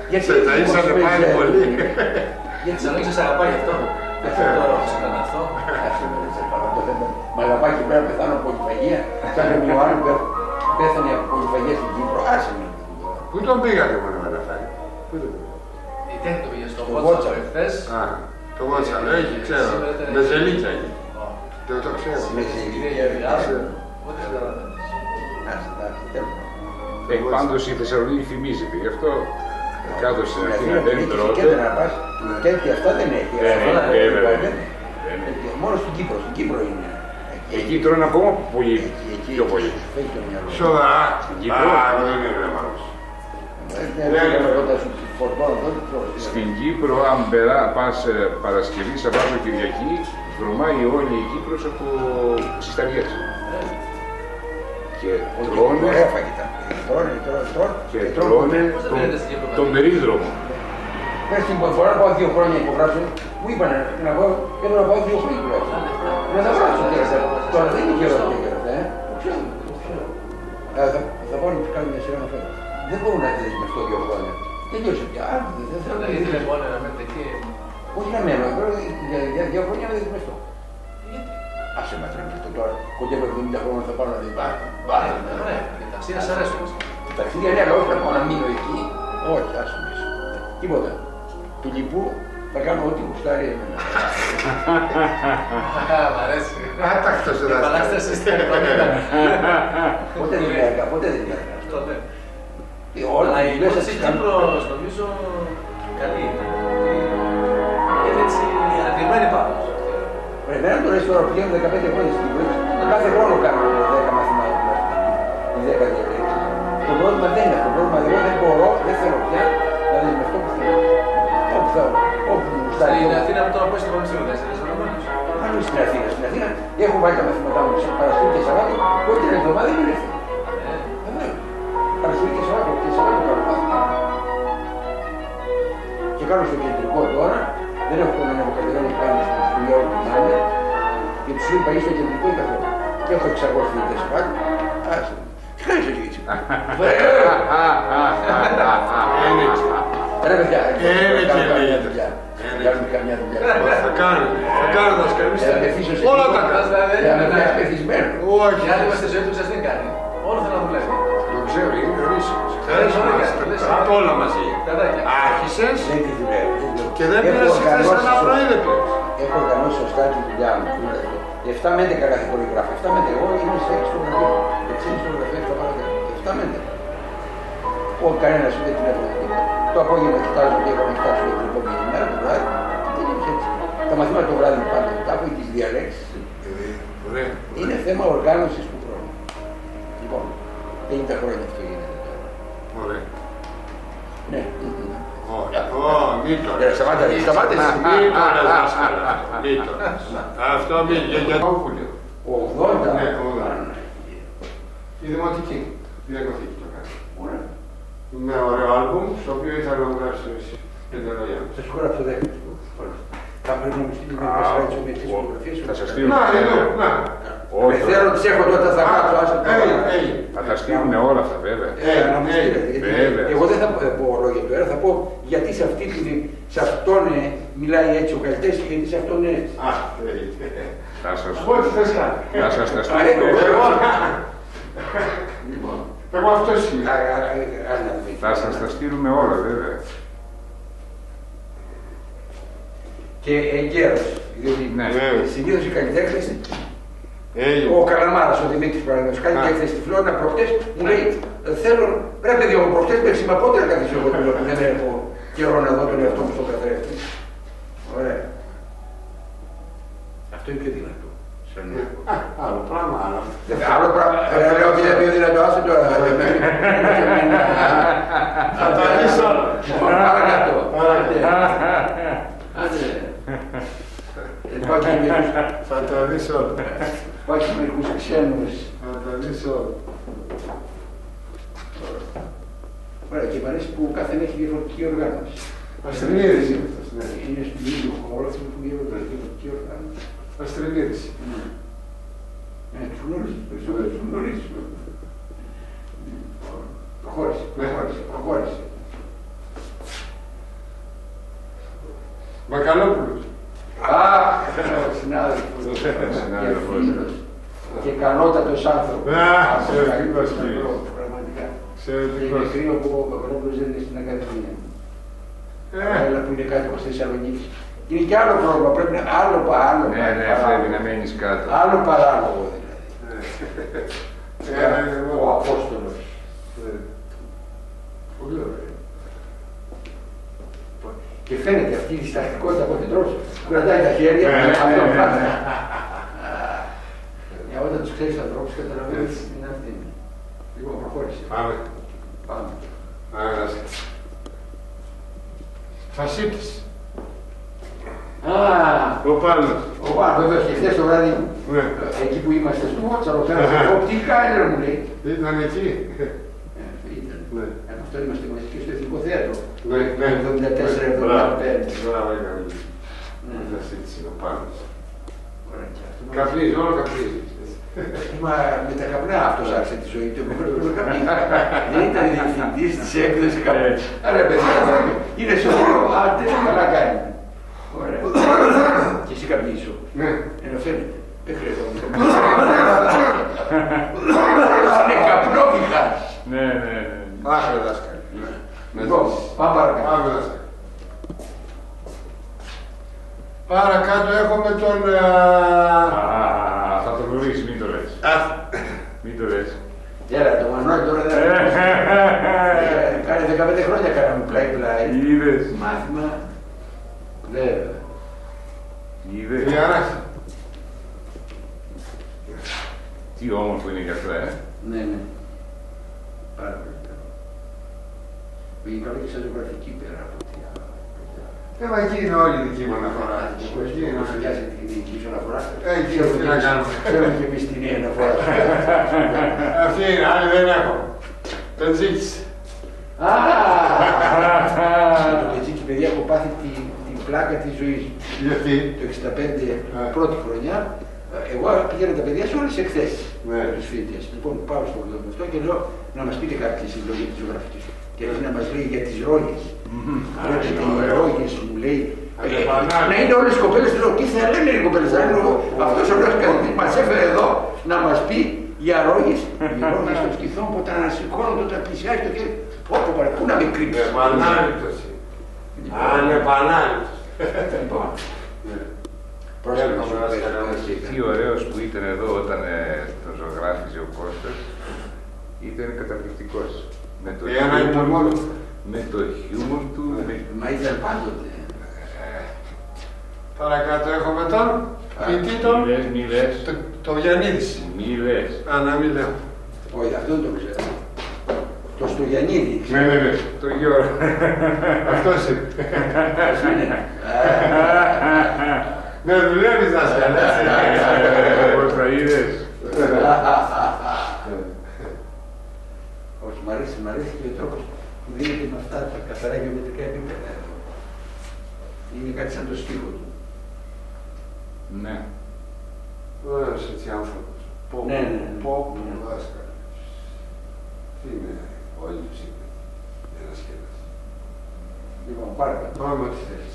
Τα ήσανε πάλι πολύ. Γιατί Θεσσαλονίκη σας αγαπάει αυτό. Αυτό το έκανα αυτό. Μα αγαπάει και πρέπει να πεθάνω από πολυφαγία. Σαν ο Ιωάννη πέθανε από πολυφαγία στην Κύπρο. Άσε με. Πού τον πήγατε μόνο με τα φάει. Η τέχνη το πήγε στο Βότσαλο εχθές. Α, το Βότσαλο έχει, ξέρω. Με ζελίτσα εκεί. Το ξέρω. Με ζηλικία. Ό,τι καταλαβαίνεις. Πάντως η Θεσσαλονίκη φημίζεται, γι' αυτό κάτω στην Αθήνα δεν τρώτε. Και αυτά δεν έχει. Μόνο στην Κύπρο είναι. Εκεί τρώνε ακόμα πολύ, πιο πολύ. Σοβαρά. Στην Κύπρο. Δεν είναι μάλλον. Στην Κύπρο, αν πας Παρασκευή, Σαββάτο, Κυριακή, βρωμάει όλη η Κύπρος από συσταριές. Και τρώνε τον περίδρομο. Πες την φορά να πάω 2 χρόνια υπογράψω, μου είπανε να πάω και να πάω 2 χρόνια υπογράψω. Να τα γράψω τώρα, δεν είναι καιρό αυτό. Θα πάω να κάνω μια σειρά να φέρω. Δεν μπορώ να δεις με αυτό 2 χρόνια. Τελειώσε πια. Δεν θέλω να ήθελε μόνο να μένετε εκεί. Όχι να μένω, για 2 χρόνια να δεις με αυτό. Άσε με τρέμει αυτό τώρα. Κοντεύω 70 χρόνια θα πάω να δεις. Ωραία, τα ταξίδια σας αρέσουν. Τα ταξίδια ναι, αλλά όχι να πάω να μείνω εκεί. Όχι, άσε με. Τίποτα. Του λοιπού θα κάνω ό,τι γουστάρει εμένα. Μ' αρέσει. Άτακτος ο δάσκαλος. Επανάσταση στην Ελληνία. Ποτέ δεν είναι ποτέ δεν είναι Αυτό ναι. Όλα η υπόθεση της Κύπρος νομίζω καλή είναι. Είναι έτσι αντιμένη πάνω. Εμένα το λες τώρα πηγαίνω 15 χρόνια στην Κύπρο. Κάθε χρόνο κάνω 10 μαθημάτια. Οι 10 διαλέξεις. Το πρόβλημα δεν είναι αυτό. Το πρόβλημα εγώ δεν μπορώ, δεν θέλω πια να δεις με αυτό που θέλω. Όπου θέλω. Όπου μου γουστάρει. Στην Αθήνα που τώρα πώς στην Πανεπιστήμιο δεν είσαι ενωμένος. Αν είμαι στην Αθήνα. Στην Αθήνα έχω βάλει τα μαθήματά μου σε Παρασκευή και Σαββάτο. Πρώτη την εβδομάδα δεν είναι εύκολο. Παρασκευή και Σαββάτο κάνω μάθημα. Και κάνω στο κεντρικό τώρα. Δεν έχω τον ανεβοκατεβαίνει πάνω στην δουλειά όπου πηγάνε. Και τους είπα είσαι στο κεντρικό ή καθόλου. Και έχω 600 φοιτητές πάλι. Άσε. Τι κάνεις εσύ έτσι. Είναι έτσι. Ρε παιδιά, Είναι και λίγα. Κάνουμε καμιά δουλειά. Θα κάνουμε δασκαλούς. Όλα τα κάνουμε. Για να είμαι πεθυσμένο. Όχι. Οι άλλοι είμαστε ζωή του σας δεν κάνει. Όλο θέλει να δουλεύει. Το ξέρω, είναι ορίσιμος. Απ' όλα μαζί. Άρχισες και δεν πήρες θέση ένα πρωί δεν πήρες. Έχω οργανώσει σωστά τη δουλειά μου. 7 με 11 κάθε χορηγράφη. 7 με 11. Εγώ είμαι σε 6 στο γραφείο. 6 στο γραφείο θα πάρω 7 με 11. Όχι κανένας ούτε την έχω δει. Το απόγευμα κοιτάζω και έχω να κοιτάξω για την επόμενη μέρα το βράδυ. Δεν είναι έτσι. Τα μαθήματα το βράδυ πάντα μετά από τις διαλέξεις. Είναι θέμα οργάνωσης του χρόνου. Λοιπόν, 50 χρόνια αυτό γίνεται τώρα. Ωραία. Ναι. Μην το λες. Σταμάτησε. Μην το λες, δάσκαλα. Μην το λες. Αυτό μην για το Βούλιο. 80. Ναι, 80. Η Δημοτική. Διακοθήκη το κάνει. Ωραία. Με ωραίο άλμπουμ, στο οποίο ήθελα να γράψω εσύ. πέντε λόγια. Θα σου γράψω 10. Θα πρέπει να μου στείλει μια σειρά της ομιλητής φωτογραφίες. Θα σας στείλουν. Να. Με θέλω τις έχω τότε, θα γράψω. Θα τα στείλουν όλα αυτά βέβαια. Εγώ δεν θα πω λόγια του αέρα, θα πω γιατί σε αυτόν μιλάει έτσι ο καλλιτέχνης και γιατί σε αυτόν είναι έτσι. Θα σας τα στείλουν. Εγώ αυτό είναι. Θα σας τα στείλουμε όλα βέβαια. Και εγκαίρος, διότι συνήθως οι καλλιτέχνες, ο Καλαμάρας, ο Δημήτρης παραδείγματος, κάνει και έκθεση στη Φλόρινα προχτές, μου λέει θέλω, ρε παιδί μου, προχτές με σημαπότερα καθίσει εγώ που δεν έχω καιρό να δω τον εαυτό μου στον καθρέφτη. Ωραία. Αυτό είναι πιο δυνατό. Άλλο πράγμα, άλλο. Άλλο πράγμα, λέω ότι είναι πιο δυνατό, άσε τώρα. Θα τα δεις όλα. Παρακάτω. Θα τα δεις όλα. Υπάρχει μερικούς ξένους. Θα τα δεις όλα. Ωραία, και μ' αρέσει που ο καθένα έχει διαφορετική οργάνωση. Αστριμίδης είναι αυτός. Είναι στον ίδιο χώρο που έχει διαφορετική οργάνωση. Αστριμίδης. Τους γνωρίζεις, περισσότερους τους γνωρίζεις. Προχώρησε. Μακαλόπουλος. Ο συνάδελφος. Και καλότατος άνθρωπος. Πραγματικά. Είναι κρύο που ο Μακαλόπουλος δεν είναι στην Ακαδημία. Αλλά που είναι κάτω στη Θεσσαλονίκη. Είναι και άλλο πρόβλημα, πρέπει να άλλο παράλογο. Ναι, πρέπει να μένεις κάτω. Άλλο παράλογο δηλαδή. Ο Απόστολος. Πολύ ωραίο. Και φαίνεται αυτή η διστακτικότητα από την τρόση. Κρατάει τα χέρια, αυτό πάντα. Όταν τους ξέρεις τους ανθρώπους καταλαβαίνεις είναι αυτή. Λοιπόν, προχώρησε. Πάμε. Πάμε. Φασίτης. Ο Πάνος. Ο Πάνος, βέβαια, και χθες το βράδυ, εκεί που είμαστε στο Μότσαλο, τι κάνει ρε μου λέει. Ήταν εκεί. Ήταν. Αυτό είμαστε και στο Εθνικό Θέατρο. Ναι, ναι. 74-75. Μπράβο, έκανε. Φασίτης είναι ο Πάνος. Καπνίζει, όλο καπνίζει. Μα με τα καπνά αυτός άρχισε τη ζωή του. Δεν ήταν διευθυντής της έκδοσης καπνού. Άρα παιδιά, είναι σοβαρό, άντε, καλά κάνει. Ωραία. Και εσύ καπνίσω. Ναι. Ενώ φαίνεται. Δεν χρειάζεται. Είναι καπνόβιχας. Ναι, ναι, ναι. Άχρα δάσκαλε. Λοιπόν, πάμε παρακάτω. Πάμε δάσκαλε. Παρακάτω έχουμε τον... Θα το γνωρίσεις, μην το λες. Μην το λες. Έλα, το Μανώλη τώρα δεν... Κάνε 15 χρόνια κάναμε πλάι-πλάι. Είδες. Μάθημα. Βέβαια. Είδες. Διαράχη. Τι όμορφο είναι και αυτά, Ναι, ναι. Πάρα πολύ. Πήγε καλό και σαν ζωγραφική πέρα από ό,τι άλλο. Εκεί είναι όλη η δική μου αναφορά. Εκεί είναι όσο πιάσει την δική σου αναφορά. Εκεί τι να κάνουμε. Θέλουμε και εμείς την νέα αναφορά. Αυτή είναι, άλλη δεν έχω. Τον Τζίκης. Το Τζίκη, παιδιά, έχω πάθει την πλάκα της ζωής. Γιατί. Το 65 πρώτη χρονιά, εγώ πήγαινα τα παιδιά σε όλες τις εκθέσεις τους φοιτητές. Λοιπόν, πάω στο βιβλίο αυτό και λέω να μας πείτε κάποια συλλογή της ζωγραφικής. Και έτσι να μας λέει για τις ρόγες. Πρώτα οι ρόγες μου λέει. Να είναι όλες οι κοπέλες, λέω, τι θα λένε οι κοπέλες. Αυτός ο λόγος καθηγητής μας έφερε εδώ να μας πει για ρόγες. Οι ρόγες των στιθών που όταν ανασηκώνονται, όταν πλησιάζει το χέρι. Όπου πάρε, πού να με κρύψει. Επανάληπτωση. Ανεπανάληπτωση. Λοιπόν. Τι ωραίος που ήταν εδώ όταν το ζωγράφιζε ο Κώστας. Ήταν καταπληκτικός. Με το χιούμορ του. Μα ήταν πάντοτε. Παρακάτω έχουμε τον ποιητή τον. Μη λες. Το Γιαννίδης. Μη λες. Να μην λέω. Όχι, αυτό δεν το ξέρω. Το Στογιαννίδη. Ναι, ναι, ναι. Το Γιώργο. Αυτός είναι. Είναι. Ναι, δουλεύεις δάσκαλε. Πώς θα είδες. Όχι, μ' αρέσει και ο τρόπος που δίνεται με αυτά τα καθαρά γεωμετρικά επίπεδα. Είναι κάτι σαν το στίχο του. Ναι. Ωραίος έτσι άνθρωπος. Ναι, ναι. Πω, δάσκαλε. Τι είναι, όλοι τους είπε. Ένας και ένας. Λοιπόν, παρακάτω. Πάμε ό,τι θέλεις.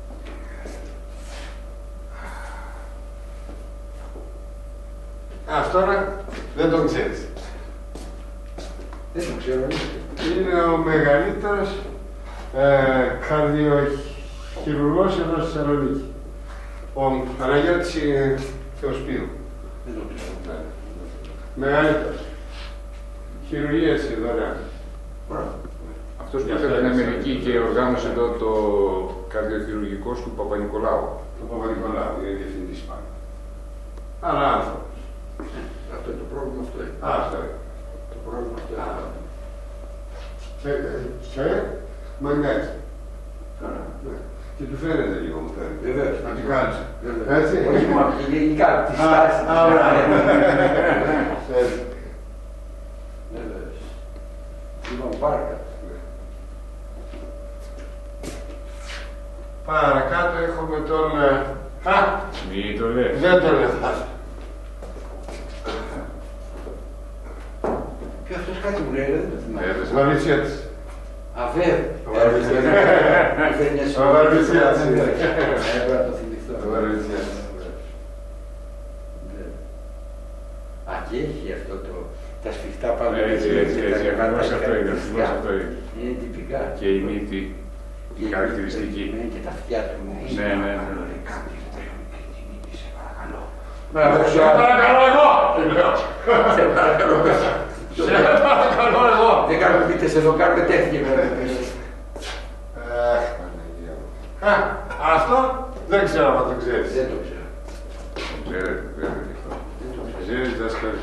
Αυτό δεν τον ξέρεις. Δεν το ξέρω. Είναι ο μεγαλύτερος καρδιοχειρουργός εδώ στη Θεσσαλονίκη. Ο Παναγιώτης Θεοσπίου. Δεν το ξέρω. Μεγαλύτερος. Χειρουργία έτσι δωρεάν. Αυτός που ήρθε στην Αμερική και οργάνωσε εδώ το καρδιοχειρουργικό του Παπα-Νικολάου. Το Παπα-Νικολάου, είναι διευθυντής πάνω. Αλλά άνθρωπος. Αυτό είναι το πρόβλημα αυτό. Αυτό είναι. Το πρόβλημα αυτό. Και μαγκάζει. Και του φαίνεται λίγο, μου φαίνεται. Βεβαίως. Να την κάτσε. Έτσι. Όχι μόνο, και γενικά τη στάση. Βεβαίως. Λοιπόν, παρακάτω. Παρακάτω έχουμε τον... Μη το λες. Δεν το λέω. Και αυτός κάτι μου λέει, δεν το θυμάμαι. Μαριτσιώτης. Αβέβαια. Ο Ο Βαρβιτσιάς. Έπρεπε να το θυμηθώ. Ο Βαρβιτσιάς. Α, και έχει αυτό το... τα σφιχτά πάνω. Έτσι, ακριβώς αυτό είναι. Είναι τυπικά. Και η μύτη, η χαρακτηριστική. Και τα αυτιά του. Ναι. Σε παρακαλώ εγώ! Σε παρακαλώ. Σε παρακαλώ εγώ! Δεν κάνουμε πίτες εδώ, κάνουμε τέτοια. Αχ, Παναγία μου. Αυτό δεν ξέρω αν το ξέρεις. Δεν το ξέρω. Ξέρεις, δάσκαλε.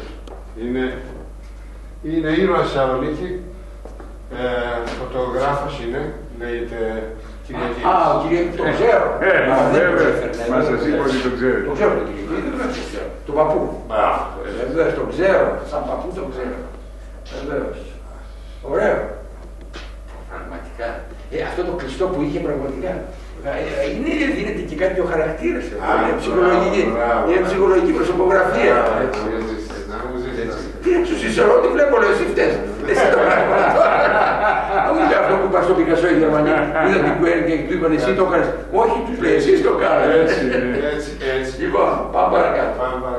Είναι ήρωας Θεσσαλονίκη. Φωτογράφος είναι. Λέγεται Κυριακίδης. Α, ο Κυριακίδης, το ξέρω. Μας σας είπα ότι το ξέρετε. Το ξέρω τον Κυριακίδη, δεν το ξέρω. Τον παππού. Βεβαίως, τον ξέρω. Σαν παππού τον ξέρω. Βεβαίως. Ωραίο. Πραγματικά. Αυτό το κλειστό που είχε πραγματικά. Δίνεται και κάποιο χαρακτήρα. Είναι ψυχολογική προσωπογραφία. Τι να σου συσσωρώ, τι βλέπω λέω εσύ φταίς. Εσύ το πράγμα. Αν μου λέει αυτό που είπα στο Πικασό η Γερμανία, είδα την Κουέρν και του είπαν εσύ το έκανες. Όχι, τους λέει εσείς το κάνετε. Έτσι. Λοιπόν, πάμε παρακάτω.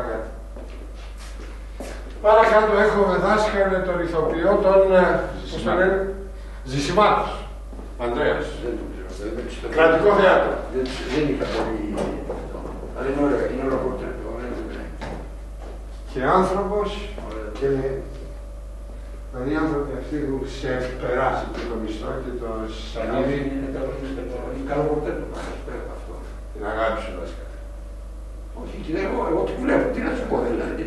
Παρακάτω έχουμε δάσκαλε τον ηθοποιό, τον Ζησιμάτος. Ανδρέας. Κρατικό θέατρο. Δεν είχα πολύ αυτό. Αλλά είναι ωραίο, είναι ωραίο πορτρέτο. Και άνθρωπος και οι άνθρωποι αυτοί που σε περάσει το μισθό και το σανίδι. Είναι καλό πορτρέτο αυτό. Την αγάπη σου δάσκαλε. Όχι, και εγώ τι βλέπω, τι να σου πω δηλαδή.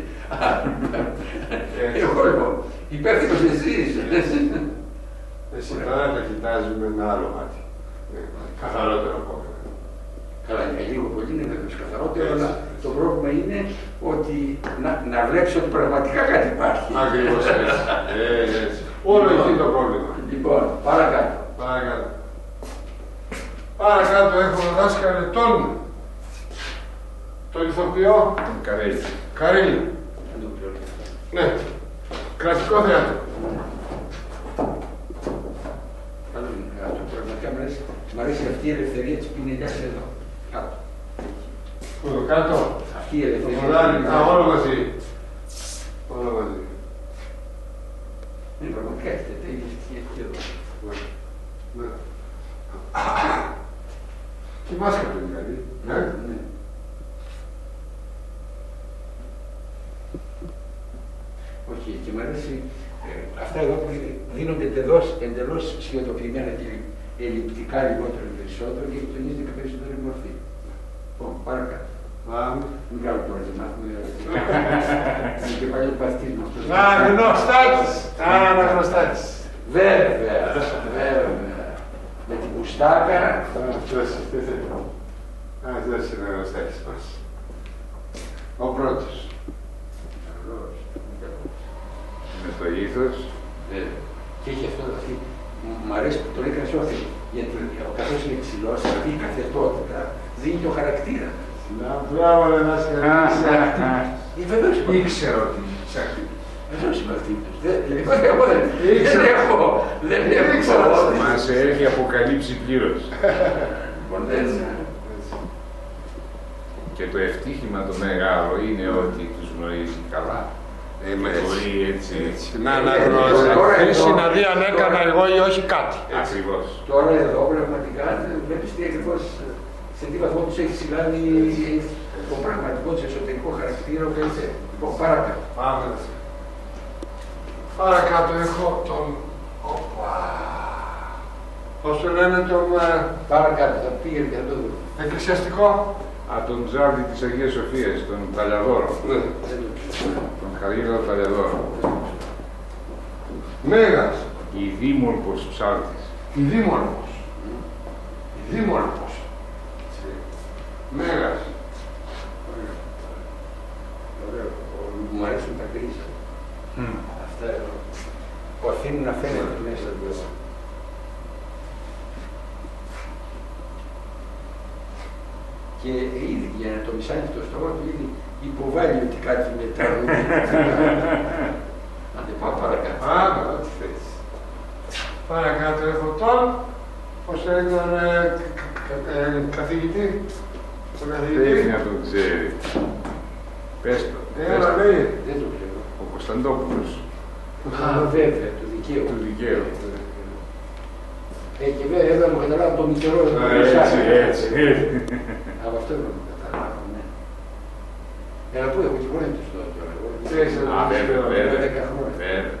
Εγώ λοιπόν, υπεύθυνος εσείς. Εσύ τώρα το κοιτάζεις με ένα άλλο μάτι. Καθαρότερο ακόμα. Καλά, για λίγο πολύ είναι βέβαιος καθαρότερο, αλλά το πρόβλημα είναι ότι να βλέπεις ότι πραγματικά κάτι υπάρχει. Ακριβώς έτσι. Όλο εκεί το πρόβλημα. Λοιπόν, παρακάτω. Παρακάτω έχουμε δάσκαλε τον ηθοποιό Καρέλη. Ναι, κρατικό θέατρο. Πραγματικά μ' αρέσει αυτή η ελευθερία της πινελιάς εδώ. Κάτω. Πού το κάτω. Αυτή η ελευθερία. Όλο μαζί. Όλο μαζί. Είναι πραγματικά έχετε εκεί εδώ. Ναι. Και η μάσκα του είναι καλή. Ναι. Όχι, και μ' αρέσει αυτά εδώ που δίνονται εντελώς σχεδοποιημένα και ελλειπτικά λιγότερο περισσότερο και τονίζεται και περισσότερη μορφή. Λοιπόν, παρακάτω. Μην κάνω τώρα να μάθουμε. Είναι και παλιό παθητής με αυτό. Αναγνωστάτης. Βέβαια. Με την κουστάκα. Αυτός είναι ο αναγνωστάτης μας. Ο πρώτος. Με το ήθος. Και έχει αυτό, μου αρέσει που τον έκανε σώθη. Γιατί καθώς είναι ψηλός, αυτή η καθετότητα δίνει το χαρακτήρα. Μπράβο, ρε δάσκαλε. Βεβαίως Ήξερα ότι ψάχνει. Βεβαίως είμαι αυτοί. Δεν έχω. Μας έχει αποκαλύψει πλήρως. Και το ευτύχημα το μεγάλο είναι ότι τους γνωρίζει καλά. Μπορεί έτσι. Να αναγνωρίσει, να δει αν έκανα εγώ ή όχι κάτι. Ακριβώς. Τώρα εδώ πραγματικά βλέπεις τι ακριβώς σε τι βαθμό τους έχει συλλάβει το πραγματικό του εσωτερικό χαρακτήρα που έτσι. Λοιπόν, παρακάτω. Παρακάτω έχω τον... Πώς το λένε τον... Παρακάτω, θα πήγαινε και θα το δούμε. Εκκλησιαστικό. Από τον Τζάρδη της Αγίας Σοφίας, τον Παλιαδόρο. Τον Χαρίλα Παλιαδόρο. Μέγας. Η Δήμορπος ψάλτης. Η Δήμορπος. Μέγας. Ωραίο. Μου αρέσουν τα κρίσια. Αυτά εδώ. Που αφήνουν να φαίνεται μέσα του. Και ήδη για να το μισάνει το στόμα του ήδη υποβάλλει ότι κάτι μετά. Ό,τι θες. Παρακάτω έχω τον Πώς λένε τον καθηγητή. Τον καθηγητή. Πρέπει να τον ξέρει. Πες το. Έλα, λέει. Δεν το ξέρω. Ο Κωνσταντόπουλος. Α, βέβαια, του δικαίου. Του δικαίου. Και βέβαια εδώ μου καταλάβω το μητερό. Έτσι. Από αυτό δεν το καταλάβω, ναι. Αλλά πού έχω και χρόνια του τώρα. Α, βέβαια. 10 χρόνια. Βέβαια.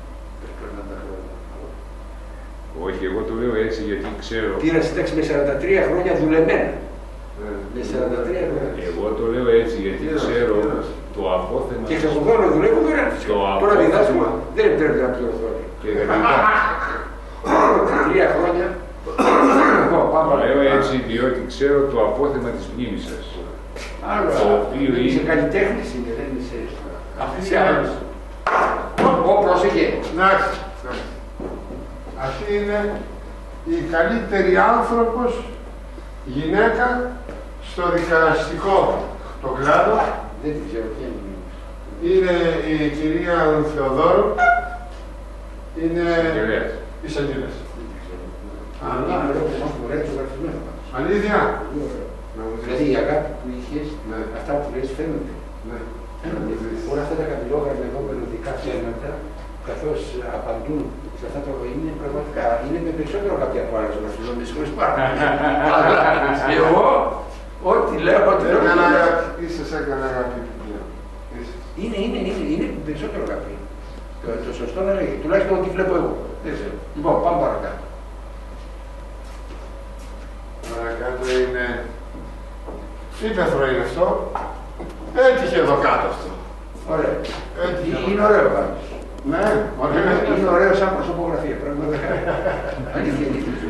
Όχι, εγώ το λέω έτσι γιατί ξέρω. Πήρα σύνταξη με 43 χρόνια δουλεμένα. Με 43 χρόνια. Εγώ το λέω έτσι γιατί ξέρω το απόθεμα. Και εξακολουθώ να δουλεύω τώρα. Τώρα διδάσκω. Δεν επιτρέπεται να πληρωθώ. Και τελικά. 3 χρόνια. Το λέω έτσι διότι ξέρω το απόθεμα της μνήμης σας. Άλλο. Το οποίο Είσαι είναι. καλλιτέχνης είναι, δεν είσαι. Αυτή είναι άλλος. Πρόσεχε. Εντάξει. Αυτή είναι η καλύτερη άνθρωπος, γυναίκα, στο δικαστικό το κλάδο. Δεν την ξέρω ποια είναι. Είναι η κυρία Θεοδόρου. Είναι Εισαγγελέας. εισαγγελέας. Αλλά είναι ωραίο που μάθουμε ωραία το γραφημένο. Αλήθεια. Δηλαδή η αγάπη που είχες, Ναι. αυτά που λες φαίνονται. Ναι. Όλα αυτά τα καπηλόγραμμα εδώ μελλοντικά θέματα, καθώς απαντούν σε αυτά τα είναι πραγματικά, είναι με περισσότερο κάποια από άλλες γραφημένο, με συγχωρείς πάρα πολύ. Αλλά εγώ, ό,τι λέω, ό,τι λέω. Έκανα αγάπη. Είσαι σαν κανένα αγάπη πλέον. Είναι περισσότερο αγαπή. Το σωστό να λέγει, τουλάχιστον ό,τι βλέπω εγώ. Δεν ξέρω. Λοιπόν, πάμε παρακάτω. Παρακάτω είναι. Ήπεθρο είναι αυτό. Έτυχε εδώ κάτω αυτό. Ωραία. Έτυχε. Είναι ωραίο πάντως. Ναι, ωραία. Είναι ωραίο σαν προσωπογραφία, πραγματικά. Αλήθεια,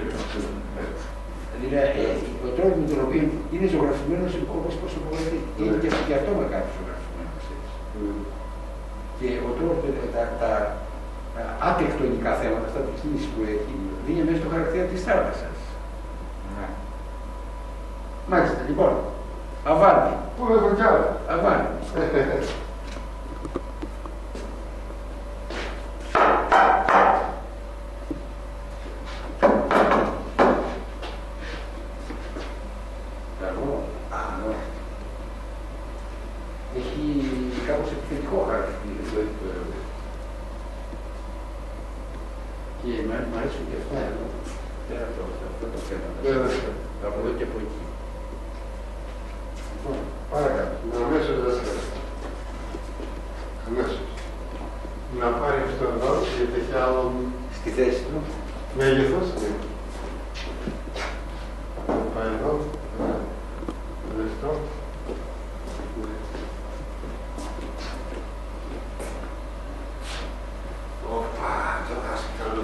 δηλαδή, ο τρόπος με τον οποίο είναι ζωγραφημένος όπως προσωπογραφία. Είναι και αυτό με κάτι ζωγραφημένο. Και ο τρόπος, τα ατεκτονικά θέματα, αυτά τα κίνηση που έχει, δίνει μέσα στο χαρακτήρα της θάλασσας. Μάλιστα, λοιπόν, αβάντη. Πού έχω κι άλλα. Αβάντη. Έχει κάπως επιθετικό χαρακτήρα. Και μ' αρέσουν και αυτά εδώ. Πέρα από αυτό το θέμα. Από εδώ και από εκεί. Παρακάτω. Αμέσως δάσκαλος. Αμέσως. Να πάρει αυτό εδώ, γιατί έχει άλλο Στη θέση του. μέγεθος. Να πάει εδώ. Δεστό. Οπα, το δάσκαλο.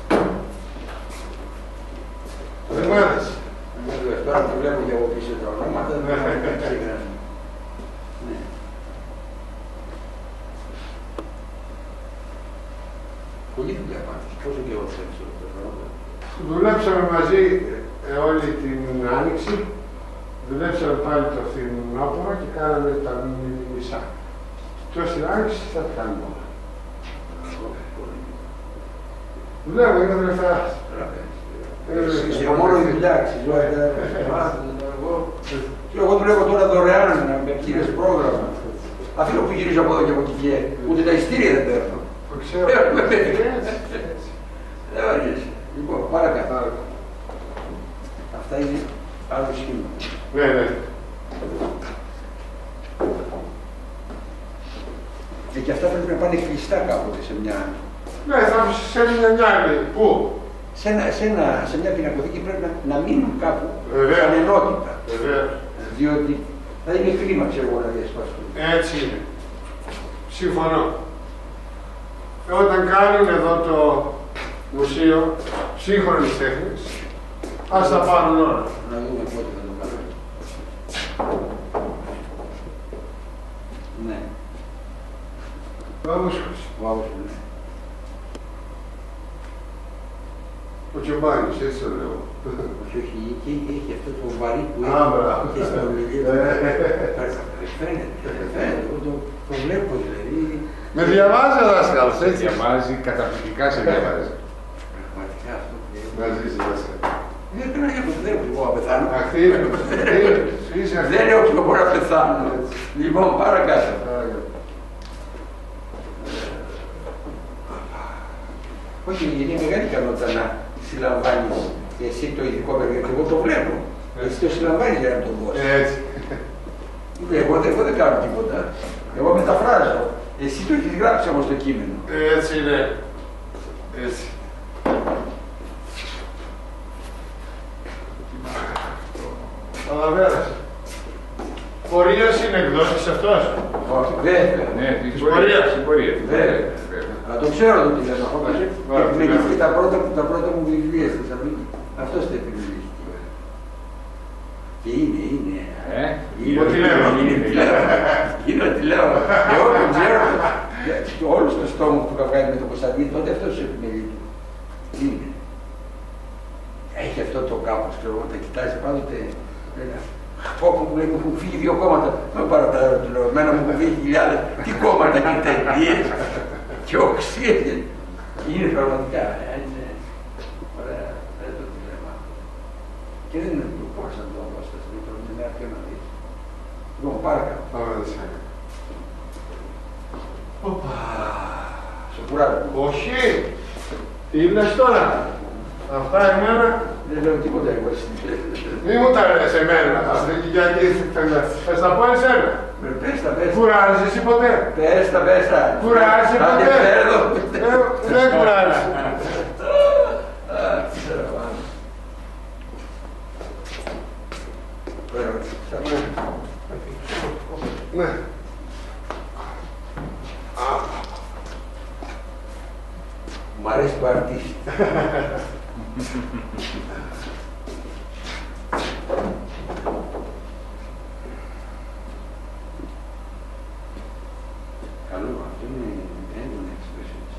Δεν μ' άρεσε. Τώρα που βλέπω και εγώ πίσω τα ονόματα, δεν θα περιγράφω. Ναι. Πολύ δουλειά πάντως. Πόσο και εγώ θέλω αυτό το πράγμα. Δουλέψαμε μαζί όλη την Άνοιξη. Δουλέψαμε πάλι το φθινόπωρο και κάναμε τα μισά. Τόσο την Άνοιξη θα τα κάνουμε όλα. Δουλεύω, είναι τελευταία. Μόνο η δουλειά αξιζόταν. Εγώ δουλεύω τώρα δωρεάν με κύριες πρόγραμμα. Αφήνω που γυρίζω από εδώ και από εκεί και ούτε τα ειστήρια δεν παίρνω. Το ξέρω. Δεν βαριέσαι. Λοιπόν, παρακάτω. Αυτά είναι άλλο σχήμα. Ναι, ναι. Και αυτά πρέπει να πάνε κλειστά κάποτε σε μια... Ναι, θα σε μια νιάρη. Πού? Σε μια πινακοθήκη πρέπει να μείνουν κάπου Βεβαίως. σαν ενότητα. Βεβαίως. Διότι θα είναι κρίμα, ξέρω εγώ, να διασπάσουν. Έτσι είναι. Συμφωνώ. Όταν κάνουν εδώ το μουσείο σύγχρονης τέχνης, ας τα πάρουν όλα. Να δούμε πότε θα το κάνουμε. Ναι, Ο Άουσκος. ο Άουσκος, ναι. Ο Τσομπάνης, έτσι το λέω. Όχι, έχει αυτό το βαρύ που Α, μπράβο. έχει στην ομιλία. Φαίνεται, το βλέπω δηλαδή. Με διαβάζει ο δάσκαλος, Σε έτσι. διαβάζει, καταπληκτικά σε διαβάζει. Πραγματικά αυτό που λέει. Μαζί σε δάσκαλο. Δεν έχω πιο πολύ να πεθάνω. Λοιπόν, παρακάτω. Όχι, είναι μεγάλη ικανότητα να συλλαμβάνεις εσύ το ειδικό παιδί, γιατί εγώ το βλέπω. Εσύ το συλλαμβάνεις για να τον δώσεις. Έτσι. Εγώ δεν κάνω τίποτα. Εγώ μεταφράζω. Εσύ το έχεις γράψει όμως το κείμενο. Έτσι είναι. Έτσι. Καταλαβαίνεις. Πορείας είναι εκδόσεις αυτός. Όχι, βέβαια. Ναι, της πορείας. Βέβαια. Αλλά το ξέρω το τι λες, με τα πρώτα μου βιβλία στη Θεσσαλονίκη. Αυτός το επιμελήθηκε. Και είναι. Είναι ό,τι λέω. Εγώ τον ξέρω. Όλους το στόμα που είχα βγάλει με τον Κωνσταντίνο, τότε αυτός ο επιμελήτης. Είναι. Έχει αυτό το κάπως, ξέρω εγώ, τα κοιτάζει πάντοτε. Όπου μου λέει, μου έχουν φύγει 2 κόμματα. Δεν παρατάρω, του λέω, εμένα μου έχουν φύγει χιλιάδες. Τι κόμματα και εταιρείες και οξύες. Είναι πραγματικά, είναι ωραία, δεν το τηλέμα. Και δεν είναι το πώς να το δώσετε, το είναι μια και να δεις. Λοιπόν, παρακάτω. Σε κουράζω. Όχι. Τι λες τώρα. Αυτά εμένα. Δεν λέω τίποτα εγώ εσύ. Μη μου τα λες εμένα. Γιατί θες να πω εσένα. Πες τα. Κουράζεις εσύ ποτέ. Πες τα. Κουράζεις ποτέ. Δεν κουράζεις. Ναι. Μ' αρέσει που αρτήσει. Καλό, αυτό είναι έντονο εξπρεσιονιστικό.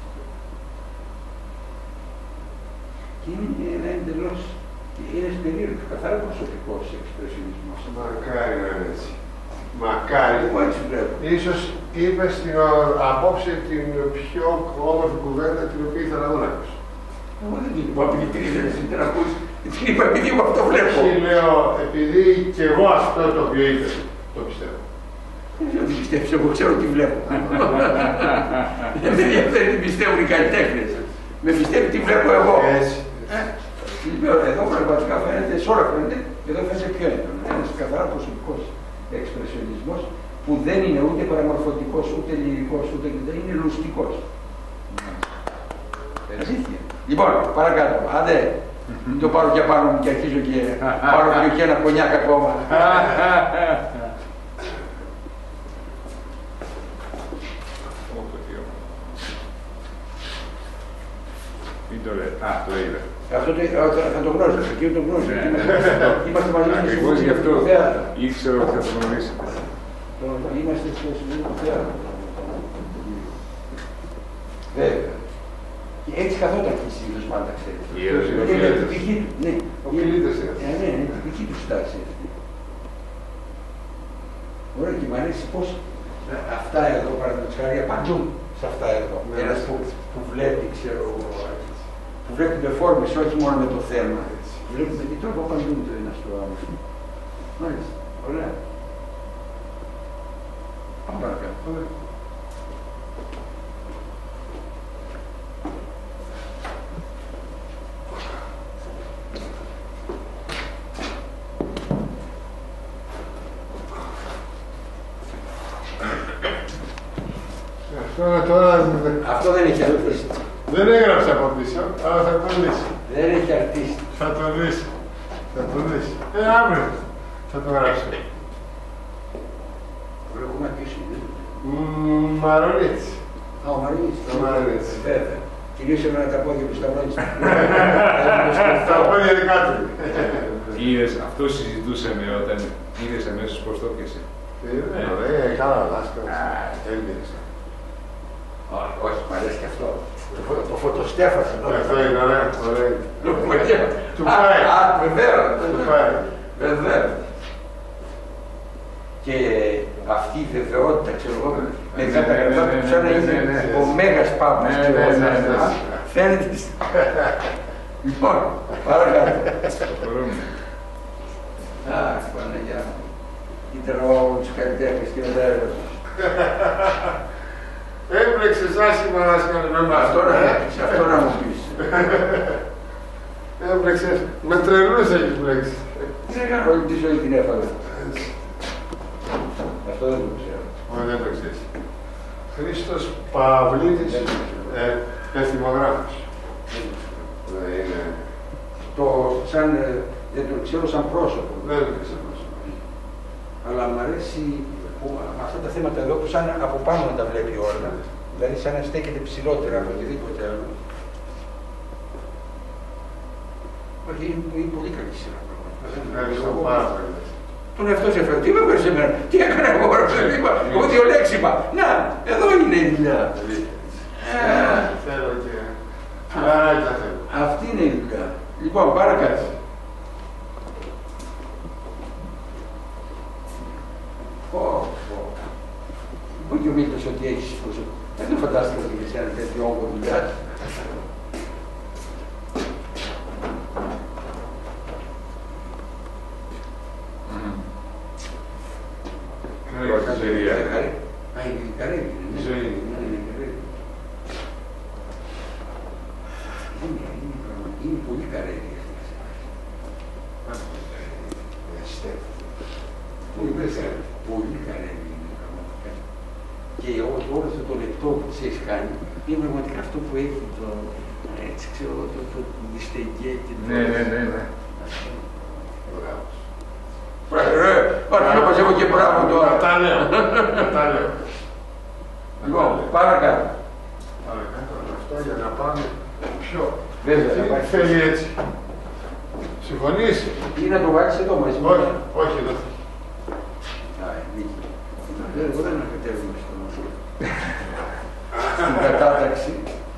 Και είναι ένα εντελώς, είναι περίεργος, καθαρά προσωπικός εξπρεσιονισμός. Μακάρι να είναι έτσι. Μακάρι. Εγώ έτσι βλέπω. Ίσως είπες απόψε την πιο όμορφη κουβέντα την οποία ήθελα να ακούσω. Εγώ δεν την είπα επειδή την ήθελες να ακούσεις. Την είπα επειδή εγώ αυτό βλέπω. Όχι, λέω, επειδή και εγώ αυτό το οποίο ήθελα, το πιστεύω. Δεν την πιστεύεις, εγώ ξέρω τι βλέπω. Δεν με ενδιαφέρει τι πιστεύουν οι καλλιτέχνες. Με πιστεύει τι βλέπω εγώ. Έτσι. Λοιπόν, εδώ πραγματικά φαίνεται, σε όλα φαίνεται, εδώ φαίνεται πιο έντονο. Ένας καθαρά προσωπικός εξπρεσιονισμός που δεν είναι ούτε παραμορφωτικός, ούτε λυρικός, ούτε είναι λουστικός. Αλήθεια. Λοιπόν, παρακάτω. Άντε, μην το πάρω και πάνω μου και αρχίζω και πάρω και ένα κονιάκ ακόμα. Μην το λέει. Α, το είδα. Αυτό θα το γνώριζα, εκείνο το γνώριζα. Είμαστε μαζί στο Ακριβώς γι' αυτό θέατρο. ήξερα ότι θα το γνωρίσετε. Είμαστε στο Συμβούλιο Θέατρο. Βέβαια. Και έτσι καθόταν και συνήθως πάντα, ξέρετε. Είναι τυπική του, ναι. Ο Φιλίτες Ναι, είναι τυπική του στάση. Ωραία, και μου αρέσει πώς αυτά εδώ, παραδείγματος χάρη, απαντούν σε αυτά εδώ. Ένας που βλέπει, ξέρω, που βλέπει με φόρμες, όχι μόνο με το θέμα. Βλέπει με τι τρόπο απαντούν το ένα στο άλλο. Μάλιστα, ωραία. Πάμε παρακάτω. Αυτό δεν έχει αρτήσει. Δεν έγραψε από πίσω, αλλά θα το δεις. Δεν έχει αρτήσει. Θα το δεις. Αύριο θα το γράψω. Έχουμε ποιος είναι. Μαρονίτς. Α, ο Μαρονίτς. Μαρονίτς. Βέβαια. Κυρίως έμενα τα πόδια του στα βρόνια. Τα πόδια δικά του. Είδες, αυτό συζητούσαμε όταν είδες αμέσως πώς το έπιασε. Ωραία, καλά δάσκαλος. Έλληνες. Όχι, μ' αρέσει και αυτό. Το φωτοστέφασε. Αυτό είναι ωραίο. Του πάει. Βεβαίως. Και αυτή η βεβαιότητα, ξέρω εγώ, με κατακρατά σαν να είναι ο Μέγας Πάπας. Φαίνεται. Λοιπόν, παρακάτω. Αχ, Παναγιά μου. Ήταν ο τους καλλιτέχνες και μετά έρωτος. Έμπλεξες άσχημα δάσκαλε με εμάς. Αυτό να μου πεις. Έμπλεξες, με τρελούς έχεις μπλέξει. Δεν έκανα όλη τη ζωή την έφαγα. Αυτό δεν το ξέρω. Δεν το ξέρεις. Χρήστος Παυλίδης, εθιμογράφος. Είναι... Το σαν, δεν το ξέρω σαν πρόσωπο. Δεν το ξέρω πρόσωπο. Αλλά μου αρέσει που, αυτά τα θέματα εδώ που σαν από πάνω να τα βλέπει όλα. Δηλαδή σαν να στέκεται ψηλότερα από οτιδήποτε άλλο. Όχι, είναι πολύ καλή σειρά. Ευχαριστώ πάρα πολύ. Τον εαυτό σε φέρω. Τι με πέρασε εμένα. Τι έκανα εγώ, ρε παιδί μου. Εγώ δύο λέξεις είπα. Να, εδώ είναι η δουλειά. Θέλω και φιλαράκια θέλω. Αυτή είναι η δουλειά. Λοιπόν, παρακάτω. Μπορεί και ο Μίλτος ότι έχεις προσωπικό. Δεν το φαντάστηκα ότι έχεις ένα τέτοιο όγκο δουλειά. Είναι πολύ καρέδι αυτή. Πολύ καρέδι είναι πραγματικά. Και όλο αυτό το λεπτό που της έχει κάνει είναι πραγματικά αυτό που έχει το, έτσι ξέρω, το δυστεγγέ και το... Ναι. Παρακαλώ, μας έχω και πράγμα τώρα. Τα λέω. Λοιπόν, παρακάτω. Παρακάτω αυτό για να πάμε πιο. Βέβαια, θέλει έτσι. Συμφωνείς? Ή να το βάλεις εδώ μαζί. Όχι εδώ. Εγώ δεν ανακατεύομαι στην κατάταξη.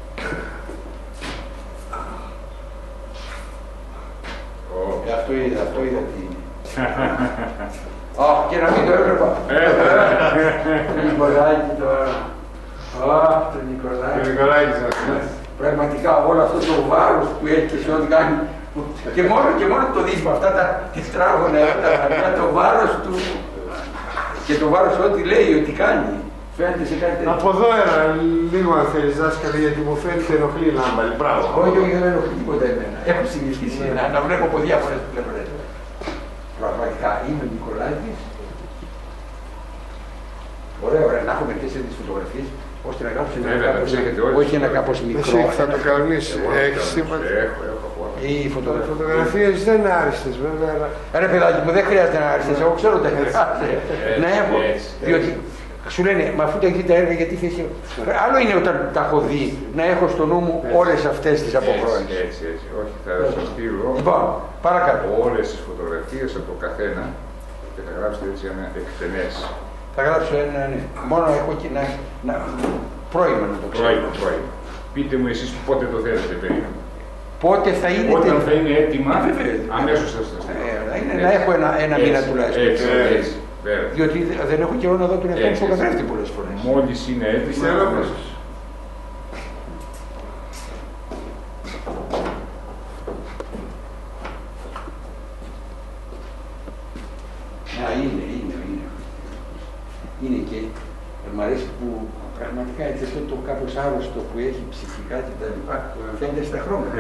Αυτό είδα τι είναι. Και να μην το έβλεπα. Το Νικολάκη τώρα. Το Νικολάκη. Πραγματικά όλο αυτό το βάρος που έχει και σε ό,τι κάνει. Και μόνο το δεις με αυτά τα τετράγωνα, το βάρος του και το βάρος ό,τι λέει, ό,τι κάνει. Φαίνεται σε κάτι τέτοιο. Από εδώ λίγο αν θέλεις δάσκαλε, γιατί μου φαίνεται ενοχλεί η λάμπαλη. Μπράβο. Όχι, δεν ενοχλεί τίποτα εμένα. Έχω συνηθίσει να βλέπω από διάφορες πλευρές. Πραγματικά είναι ο Νικολάκης. Ωραία, να έχω μερικές τέτοιες φωτογραφίες, ώστε να γράψω όχι ένα κάπως μικρό. Εσύ θα το κανονίσεις. Έχεις τίποτα. Οι φωτογραφίες δεν είναι άριστες βέβαια. Ρε παιδάκι μου, δεν χρειάζεται να άριστες. Εγώ ξέρω ότι χρειάζεται. Να έχω. Διότι σου λένε, μα αφού τα έχετε τα έργα, γιατί θες. Άλλο είναι όταν τα έχω δει, να έχω στο νου μου όλες αυτές τις αποκρόες. Έτσι. Όχι, θα σας στείλω. Λοιπόν, παρακάτω. Όλες τις φωτογραφίες από το καθένα και θα γράψετε έτσι ένα εκτενές. Θα γράψω ένα, ναι. Μόνο έχω και πρόημα να το ξέρω. Πρόημα. Πείτε μου εσείς πότε το θέλετε, περίπου. Πότε θα είναι όταν θα είναι έτοιμα, αμέσως θα σας στείλω. Να έχω ένα μήνα τουλάχιστον. Έτσι. Διότι δεν έχω καιρό να δω τον εαυτό μου στο καθρέφτη πολλές φορές. Μόλις είναι έτοιμα. Είναι και μου αρέσει που πραγματικά έτσι αυτό το κάπως άρρωστο που έχει ψυχικά και τα λοιπά φαίνεται στα χρώματα.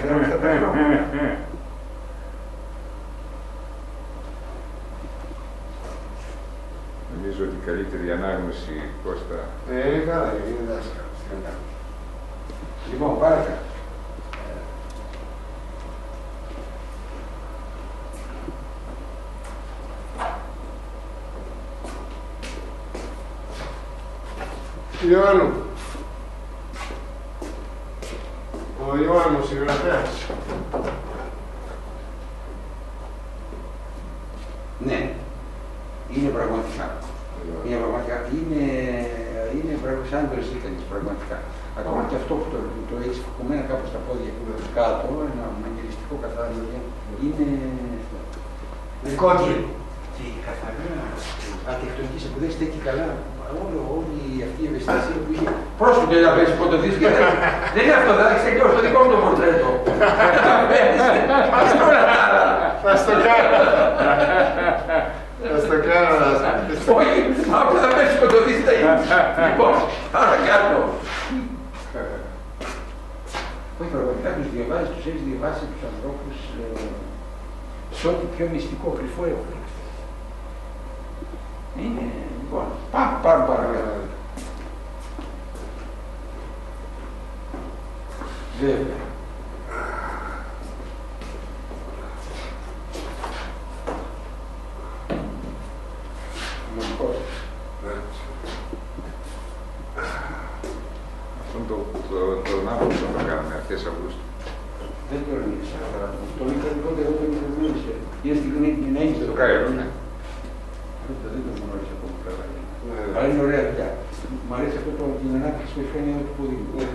Νομίζω ότι η καλύτερη ανάγνωση, Κώστα. Καλά, είναι δάσκαλος. Λοιπόν, παρακάτω. Ιωάννου. Ο Ιωάννου συγγραφέας. Ναι, είναι πραγματικά. Είναι πραγματικά. Είναι σαν το εσύ κανείς πραγματικά. Ακόμα και αυτό που το έχεις φουκωμένα κάπου στα πόδια κάτω, ένα μαγειριστικό καθάρισμα, είναι Κόντρι. Και η καθαρά αρχιτεκτονική που δεν στέκει καλά. Όλη αυτή η ευαισθησία που είχε. Πρόσφυγε να πέσει πότε δεις και δεν είναι αυτό, θα έχεις τελειώσει το δικό μου το πορτρέτο. Ας όλα τα άλλα. Θα στο κάνω. βάσει τους ανθρώπους σε ό,τι πιο μυστικό κρυφό έχουν. Είναι, λοιπόν, πάμε παρακάτω. Βέβαια. Τον Αύγουστο το κάναμε, αρχές Αυγούστου. Δεν το ρωτήσα. Τον είχα τότε εγώ τον γνώρισε. Είναι στην Κρήτη, Το Κάιρο, ναι. Δεν τον γνώρισα από που πέρα. Αλλά είναι ωραία δουλειά. Μ' αρέσει αυτό την ανάπτυξη που έχει κάνει ό,τι ποδήλου.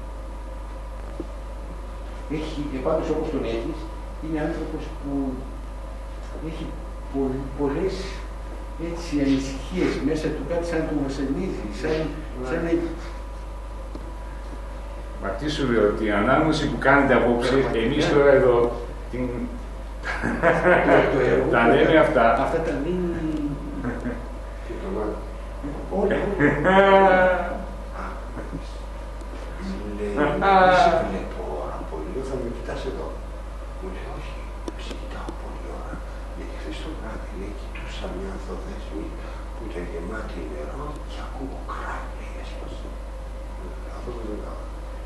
Έχει, και πάντως όπως τον έχεις, είναι άνθρωπος που έχει πολλές έτσι ανησυχίες μέσα του, κάτι σαν να του βασανίζει, σαν να... Μα τι σου λέω, την ανάγνωση που κάνετε απόψε, εμείς τώρα εδώ, τα λέμε αυτά. Αυτά τα δίνει... Και το μάτι. Όλα. Λέει, σε βλέπω πολύ, θα με κοιτάς εδώ. Μου λέει, όχι, σε κοιτάω πολύ ώρα. Γιατί χθες το βράδυ, λέει, κοιτούσα μια ανθοδέσμη που ήταν γεμάτη νερό και ακούω κράκ, λέει, έσπασε. Αυτό το λέγαμε.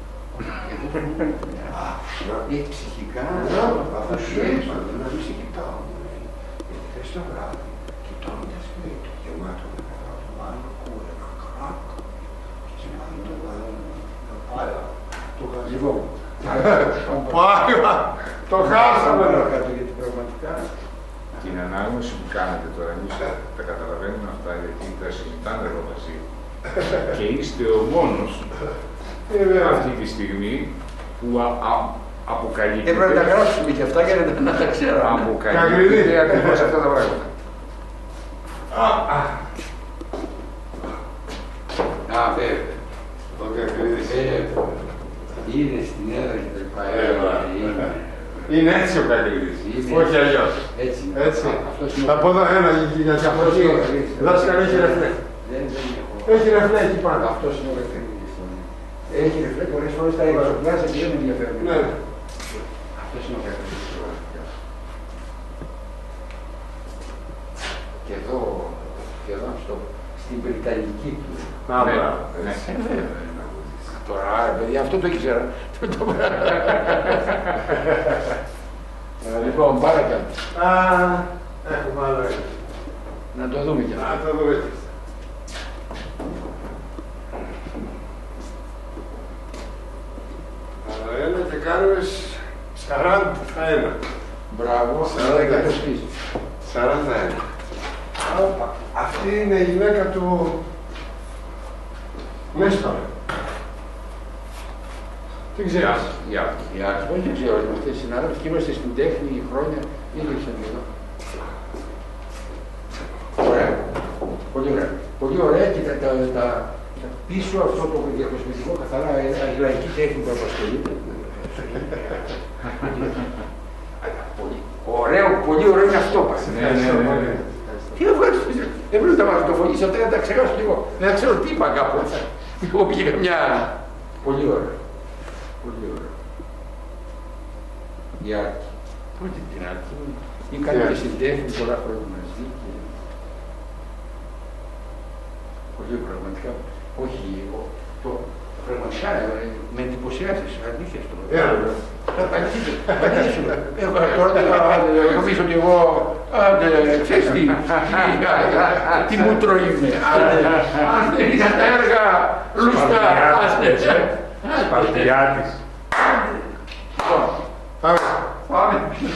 Έχει ψυχικά. Αφού σου έσπανε, να μην σε κοιτάω, μου λέει. Γιατί χθες το βράδυ, κοιτώντας, λέει, το γεμάτο νερό, το άλλο ακούω ένα κράκ. Και τσιμάει το άλλο. Λοιπόν, Πάει, το χάσαμε. Γιατί πραγματικά Την ανάγνωση που κάνετε τώρα, εμείς τα καταλαβαίνουμε αυτά, γιατί τα συζητάμε εδώ μαζί. Και είστε ο μόνος αυτή τη στιγμή που αποκαλύπτεται. έπρεπε να τα γράψουμε και αυτά για να τα ξέρω. Αποκαλύπτεται ακριβώς αυτά τα πράγματα. Α, βέβαια. Είναι στην έδρα και τα λοιπά. Είναι έτσι ο Κακλίδης, όχι αλλιώς. Έτσι. Έτσι. Θα πω εδώ ένα για διαφορετική. Δάσκαλο έχει ρεφλέ. Έχει ρεφλέ εκεί πάνω. Αυτός είναι ο Κακλίδης. Έχει ρεφλέ, πολλές φορές τα εξοπλάζα και δεν με ενδιαφέρουν. Ναι. Αυτός είναι ο Κακλίδης. Και εδώ στην Βρυτανική του. Ναι. Τώρα, παιδιά, αυτό το ήξερα. Λοιπόν, παρακάτω. Έχουμε άλλο ένα. Να το δούμε κι αυτό. Να το δούμε έτσι. Αλλά ένα και κάνουμε 41. Μπράβο, 41. Αυτή είναι η γυναίκα του Νέστορα. Τι ξέρεις. Οι άλλοι δεν ξέρω, είμαστε συνάδελφοι και είμαστε στην τέχνη χρόνια, ήλιξαν εδώ. Ωραία. Πολύ ωραία. Πολύ ωραία και τα πίσω αυτό το διακοσμητικό καθαρά λαϊκή τέχνη που απασχολείται. Ωραίο, πολύ ωραίο είναι αυτό πας. Ναι. Τι να βγάλεις, δεν πρέπει να τα μαγνητοφωνήσω, αυτά να τα ξεχάσω λίγο. Δεν ξέρω τι είπα κάπου. Εγώ πήγα μια... Πολύ ωραία. Πολύ ωραία. Η Άρκη. Πότε την Άρκη. Είχαμε και στην τέχνη πολλά χρόνια μαζί. Πολύ πραγματικά. Όχι, πραγματικά με εντυπωσιάζεις, αλήθεια στο λόγο. Τώρα νομίζω ότι εγώ, ξέρεις τι μούτρο είμαι. Αν δεν ήταν τα έργα λούστα, άστες. Παρτιάτης. Πάμε.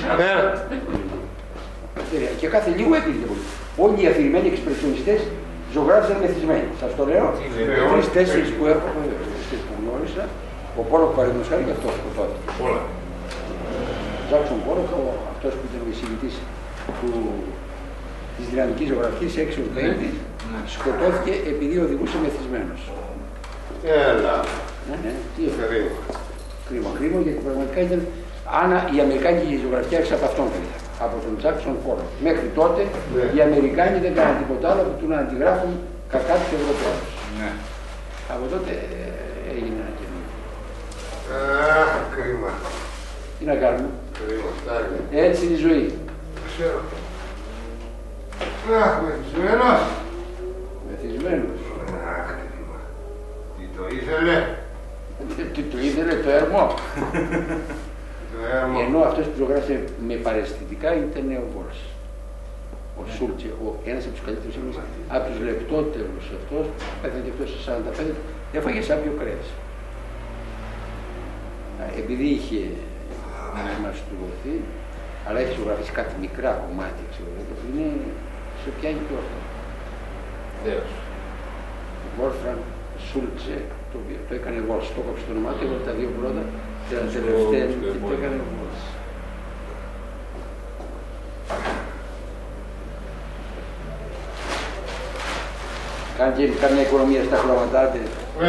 Και κάθε λίγο έκλειγε πολύ. Όλοι οι αφηρημένοι εξπρεσιονιστές ζωγράφησαν μεθυσμένοι. Σας το λέω. 3-4 που έρχομαι, που γνώρισα, ο Πόλοκ παραδείγματος χάρη και αυτός που τότε. Τζάκσον Πόλοκ, αυτός που ήταν ο εισηγητής της δυναμικής ζωγραφικής, 6 ο Κλέιντης, σκοτώθηκε επειδή οδηγούσε μεθυσμένος. Έλα. Ναι, τι Κρίμα. Κρίμα, κρίμα, γιατί πραγματικά ήταν η αμερικάνικη ζωγραφιά εξ από αυτόν ήταν. Από τον Τζάκσον Πόλοκ. Μέχρι τότε οι Αμερικάνοι δεν κάναν τίποτα άλλο που του να αντιγράφουν κακά τους Ευρωπαίους. Ναι. Από τότε έγινε ένα καινούριο. Κρίμα. Τι να κάνουμε. Έτσι είναι η ζωή. Ξέρω. Αχ, μεθυσμένος. Μεθυσμένος. Αχ, τι το ήθελε. Τι το ήθελε, το έρμο. Το έρμο. Ενώ αυτός που ζωγράφησε με παραισθητικά ήταν ο Βόλς. Ο Σούλτσε, ένας από τους καλύτερους Έλληνες, από τους λεπτότερους αυτός, πέθανε και αυτός σε 45, έφαγε σάπιο κρέας. Επειδή είχε μαστουργωθεί, αλλά έχει ζωγραφίσει κάτι μικρά κομμάτια, ξέρω, που είναι, σε πιάνει πιο αυτό. Δέος. Βόλφραμ Σούλτσε, το οποίο το έκανε Βόλς, το έκοψε το όνομά του, έβαλε τα δύο πρώτα και τα τελευταία το έκανε Βόλς. Κάνει και καμιά οικονομία στα χρώματά της.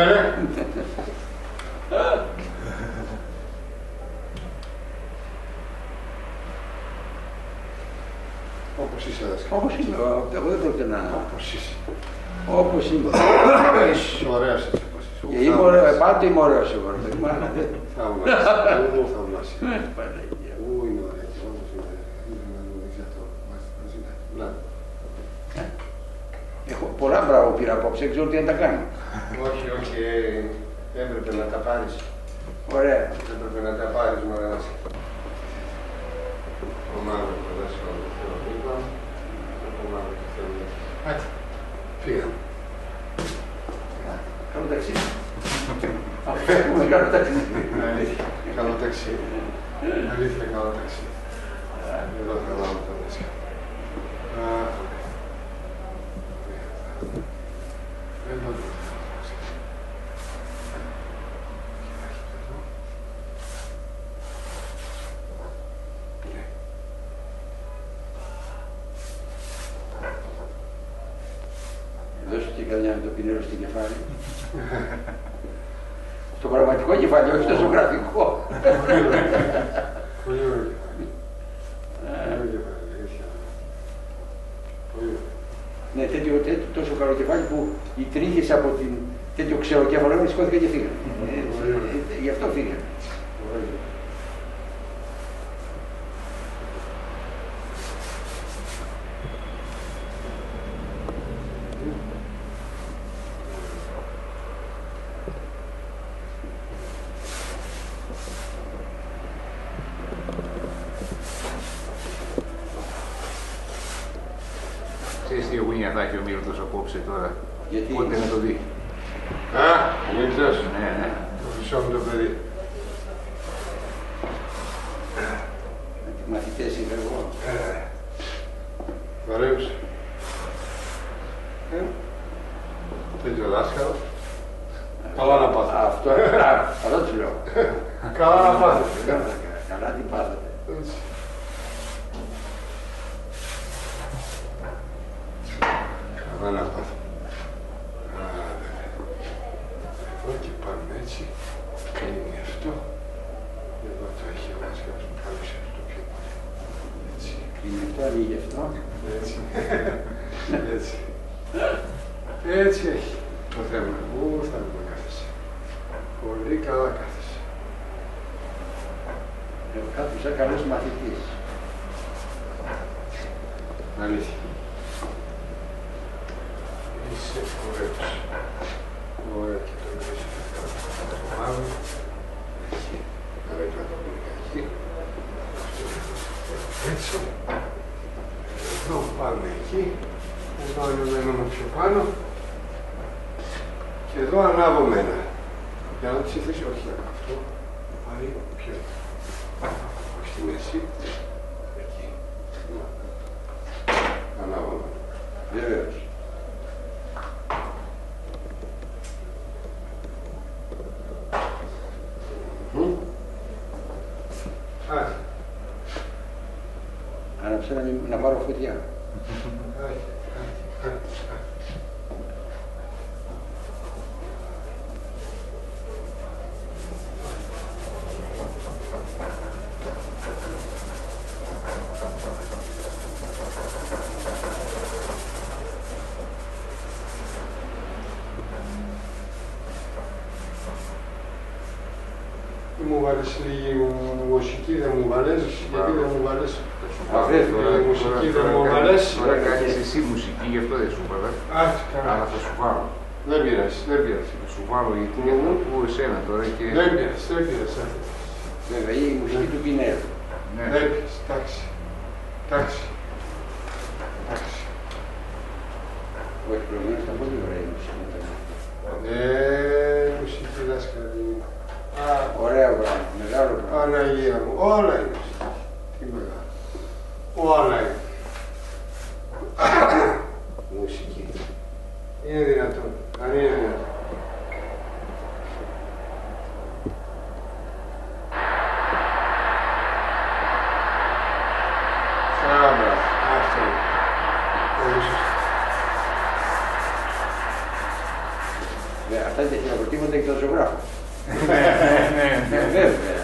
Όπως είσαι, δάσκαλε. Όπως είμαι, εγώ δεν πρόκειται να... Όπως είσαι. Όπως είμαι. Είσαι ωραίος έτσι όπως είσαι. Και είμαι ωραίος, πάντα είμαι ωραίος εγώ. Θαυμάσαι. Παναγία. Ού, είναι ωραία και όμως είναι. Δεν ξέρω. Μπράβο. Έχω πολλά μπράβο πήρα απόψε, δεν ξέρω τι να τα κάνω. Όχι, όχι, έπρεπε να τα πάρεις. Ωραία. Έπρεπε να τα πάρεις, μωρέ δάσκαλε. Το μαύρο το δάσκαλο το θέλω δίπλα. Το μαύρο το θέλω δίπλα. Άτσι, φύγαμε. Καλό ταξίδι. Αφού κάνω ταξίδι. Αλήθεια, καλό ταξίδι. Αλήθεια, καλό ταξίδι. Εδώ θα βάλω το δάσκαλο. Εδώ το Δώσου και καμιά με το πινέρο στο κεφάλι. Στο πραγματικό κεφάλι, όχι στο ζωγραφικό. Πολύ ωραίο κεφάλι. Ναι, τέτοιο τόσο καλό κεφάλι που οι τρίχες από την τέτοιο ξεροκέφαλο σηκώθηκαν και φύγαν. Γι' αυτό φύγαν. Ξέρεις τι γούνια θα έχει ο Μύρτος απόψε τώρα. Γιατί? Πότε να το δει. Α, μην ξέρεις. Ναι, ναι. Το χρυσό μου το παιδί. Μαθητές είχα εγώ. Ωραίος. Τέτοιο δάσκαλο. Καλά να πάθετε. Αυτό τους λέω. Καλά να πάθετε. Καλά τι πάθετε. Έτσι. Καλά να πάθετε. Εδώ και πάμε έτσι. Κλείνει αυτό. Εδώ το έχει ο δάσκαλος που κάλυψε αυτό πιο πολύ. Έτσι. Είναι αυτό, ανοίγει αυτό. Έτσι. Έτσι. Έτσι έχει το θέμα. Ού, θα δούμε κάθεσαι. Πολύ καλά κάθεσαι. Εγώ κάθουσα καλός μαθητής. Αλήθεια. Είσαι ωραίος. Ωραία και το βρίσκεις. Το μαύρο. Εκεί. Άρα και το πούμε εκεί. Έτσι. Εδώ πάμε εκεί. Εδώ ανεβαίνουμε πιο πάνω. Και εδώ ανάβουμε ένα. Για να ψηφίσει, όχι αυτό. Πάρει πιο. Όχι στη μέση. Εκεί. Ανάβουμε. Βεβαίως. Άναψε να πάρω φωτιά. Μου βάλεις λίγη μουσική δεν μου βαλέσει, γιατί δεν μου βαλέσει. Η μουσική δεν μου βαλέσει. Τώρα κάνεις εσύ μουσική, γι' αυτό δεν σου βάλα. Αλλά θα σου βάλω. Δεν πειράζει, δεν πειράζει. Θα σου βάλω γιατί είναι αυτό που εσένα τώρα και... Δεν πειράζει, δεν πειράζει. Βέβαια, η μουσική του Πινέδου. Ναι. Δεν πειράζει, εντάξει. Εντάξει. Εντάξει. Όχι, προηγουμένως ήταν πολύ ωραία η μουσική. Μουσική δάσκαλη. Ωραία πράγμα, μεγάλο πράγμα. Παναγία μου, όλα είναι. Τι μεγάλο. Όλα είναι. Μουσική. Είναι δυνατόν. Αν είναι δυνατόν. Σάμπρα. Αυτό είναι. Πολύ σωστά. Αυτά είναι τα χειροκροτήματα και των ζωγράφων. Ναι. Βέβαια.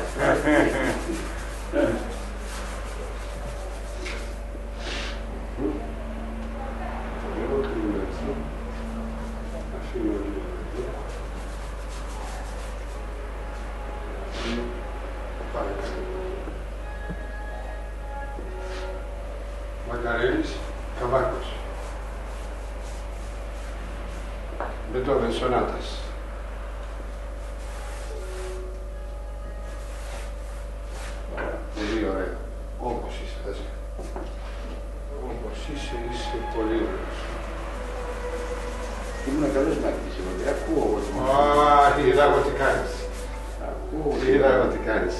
Μακαρέλης, Καβάκος. Μπετόβεν, Σονάτας. Πολύ ωραία. Όπως είσαι, δέσαι. Όπως είσαι, είσαι πολύ ωραίος. Ήμουν καλός μάθητης εγώ, ακούω εγώ. Είδα εγώ τι κάνεις. Ακούω. Είδα εγώ τι κάνεις.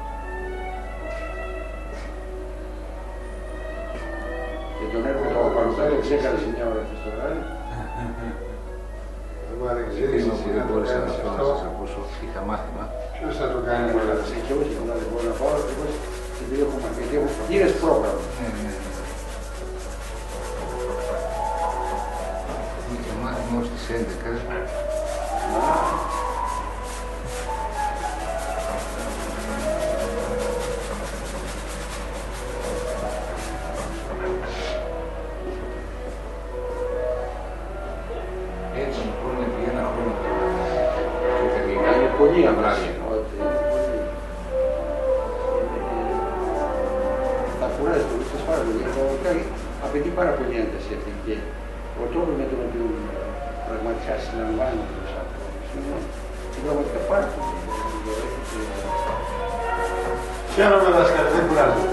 Και τον έργο του Παπαλουθάκη ξέχασε μια ώρα χθες το βράδυ. Εγώ δεν ξέρεις Κρίμα εσύ που να δεν το μπόρεσα να κάνεις σας αυτό. ακούσω. Είχα μάθημα. Ποιος θα το κάνει όλα αυτά. Και όχι, αλλά δεν μπορώ να πάω, εγώ επειδή έχω μάθει, γιατί έχω πλήρες πρόγραμμα. Ναι. Είχε μάθημα ως τις 11. Έτσι λοιπόν επί ένα χρόνο και τελικά Είναι πολύ τα αμβλάδια. βράδια. Τα κουράζει το βρίσκεις πάρα πολύ. Πραγματικά απαιτεί πάρα πολύ ένταση αυτή και ο τρόπος με τον οποίο πραγματικά συλλαμβάνει τους άνθρωπους είναι πραγματικά πάρα πολύ. Χαίρομαι δάσκαλε, δεν κουράζομαι.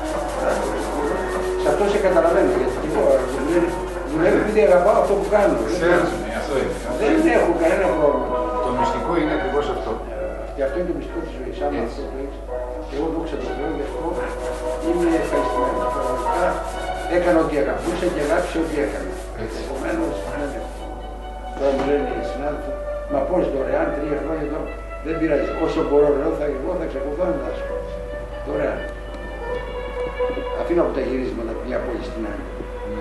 Σε αυτό σε καταλαβαίνω γιατί δουλεύει επειδή αγαπάω αυτό που κάνω. Ναι, αυτό είναι. Δεν έχω κανένα πρόβλημα. Το μυστικό είναι ακριβώς αυτό. Και αυτό είναι το μυστικό της ζωής. Άμα αυτό το έχεις, εγώ δόξα τω Θεώ γι' αυτό είμαι ευχαριστημένος. Πραγματικά έκανα ό,τι αγαπούσα και αγάπησα ό,τι έκανα. Επομένως, τώρα μου λένε οι συνάδελφοι, μα πώς δωρεάν 3 χρόνια εδώ, δεν πειράζει. Όσο μπορώ λέω, εγώ θα εξακολουθώ να διδάσκω. Δωρεάν. Αφήνω από τα γυρίσματα μια πόλη στην άλλη. Ναι.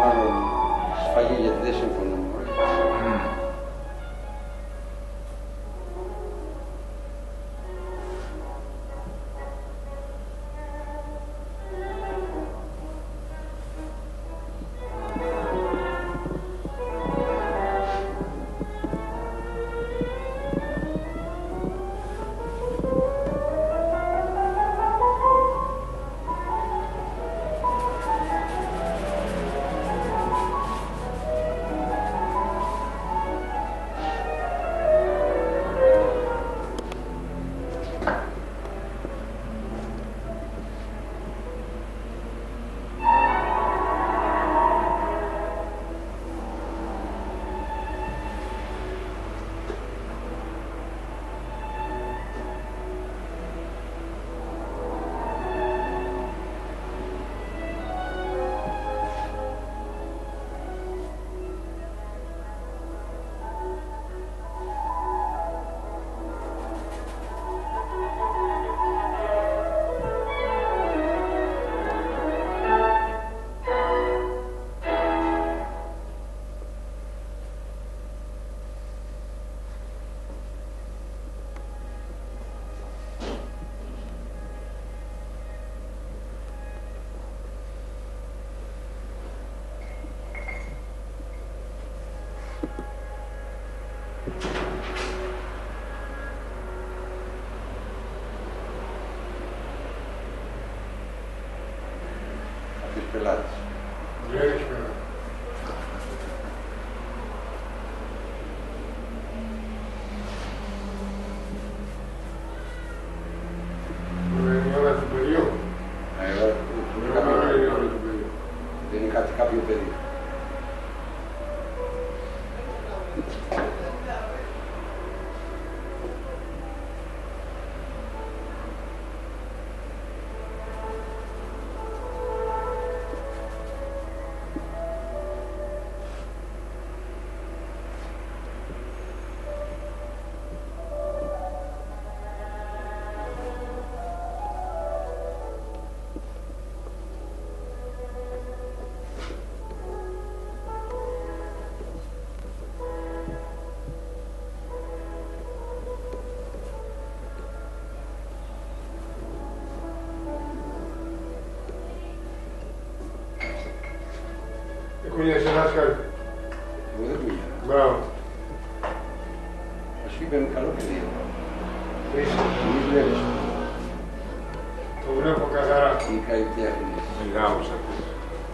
μάλλον σφαγή γιατί δεν συμφωνούμε. Πελάτης. Δεν έχει πελάτη. Είναι η ώρα του παιδιού. Δεν είναι κάτι κάποιο παιδί. Κουνιέσαι ένα σκάλι. Εγώ δεν κουνιέμαι. Μπράβο. Ας σου είπαμε καλό παιδί. Είσαι. Μη βλέπεις. Το βλέπω καθαρά. Τι καλλιτέχνη. Μεγάλος αυτός.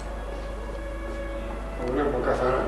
Το βλέπω καθαρά.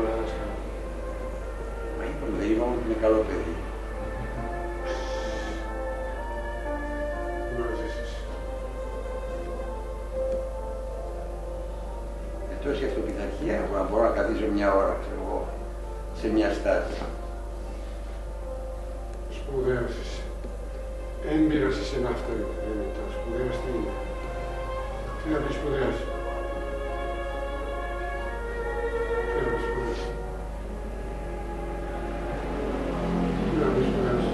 ήμουν δάσκαλο. Μα είπαμε, δεν είπαμε ότι είναι καλό παιδί. Τόση αυτοπιθαρχία που να μπορώ να καθίσω μια ώρα, ξέρω εγώ, σε μια στάση. Σπουδαίος είσαι. Έμπειρος είσαι ένα αυτό, σπουδαίος τι είναι. Τι να πει σπουδαίος. Τι να πει σπουδαίος. Τι να πει σπουδαίος.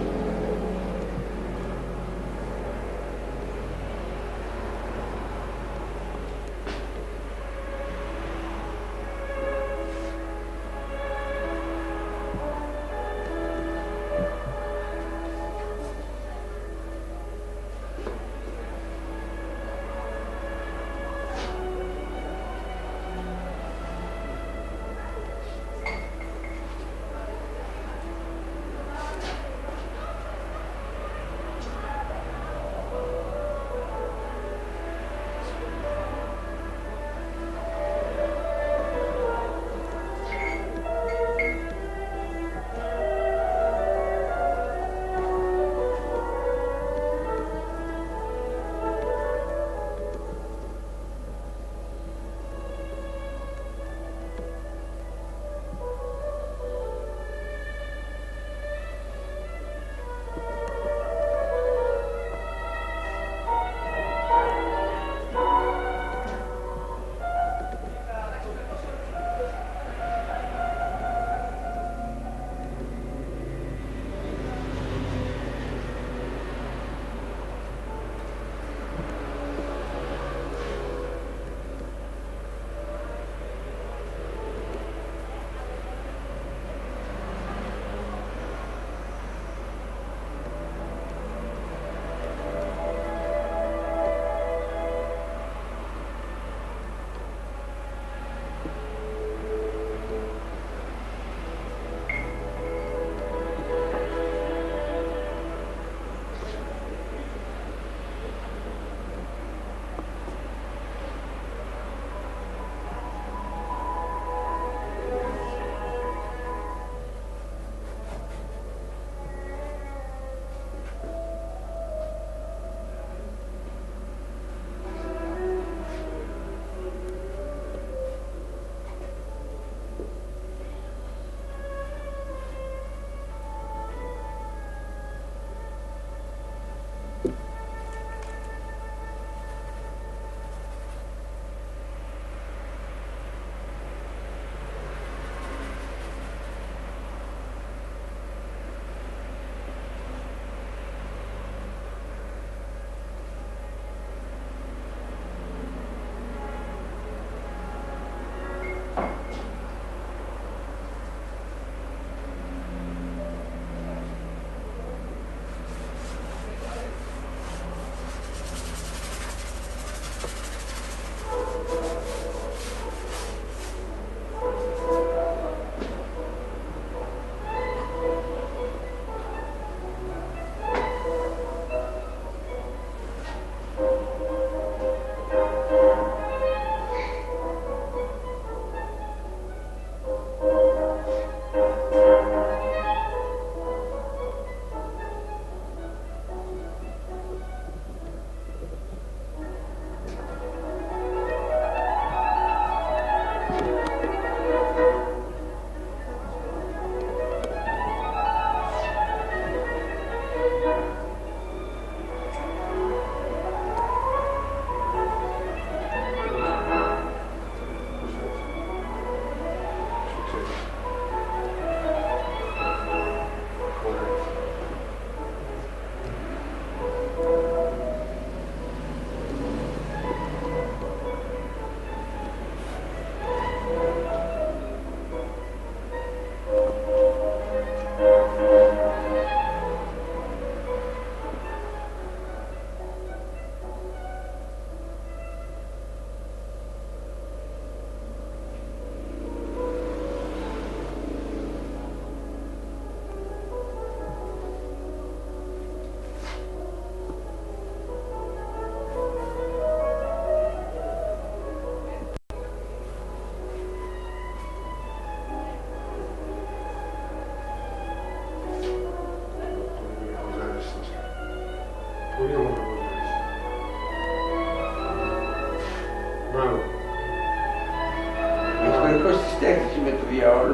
Ιστορικός της τέχνης με το διάολο.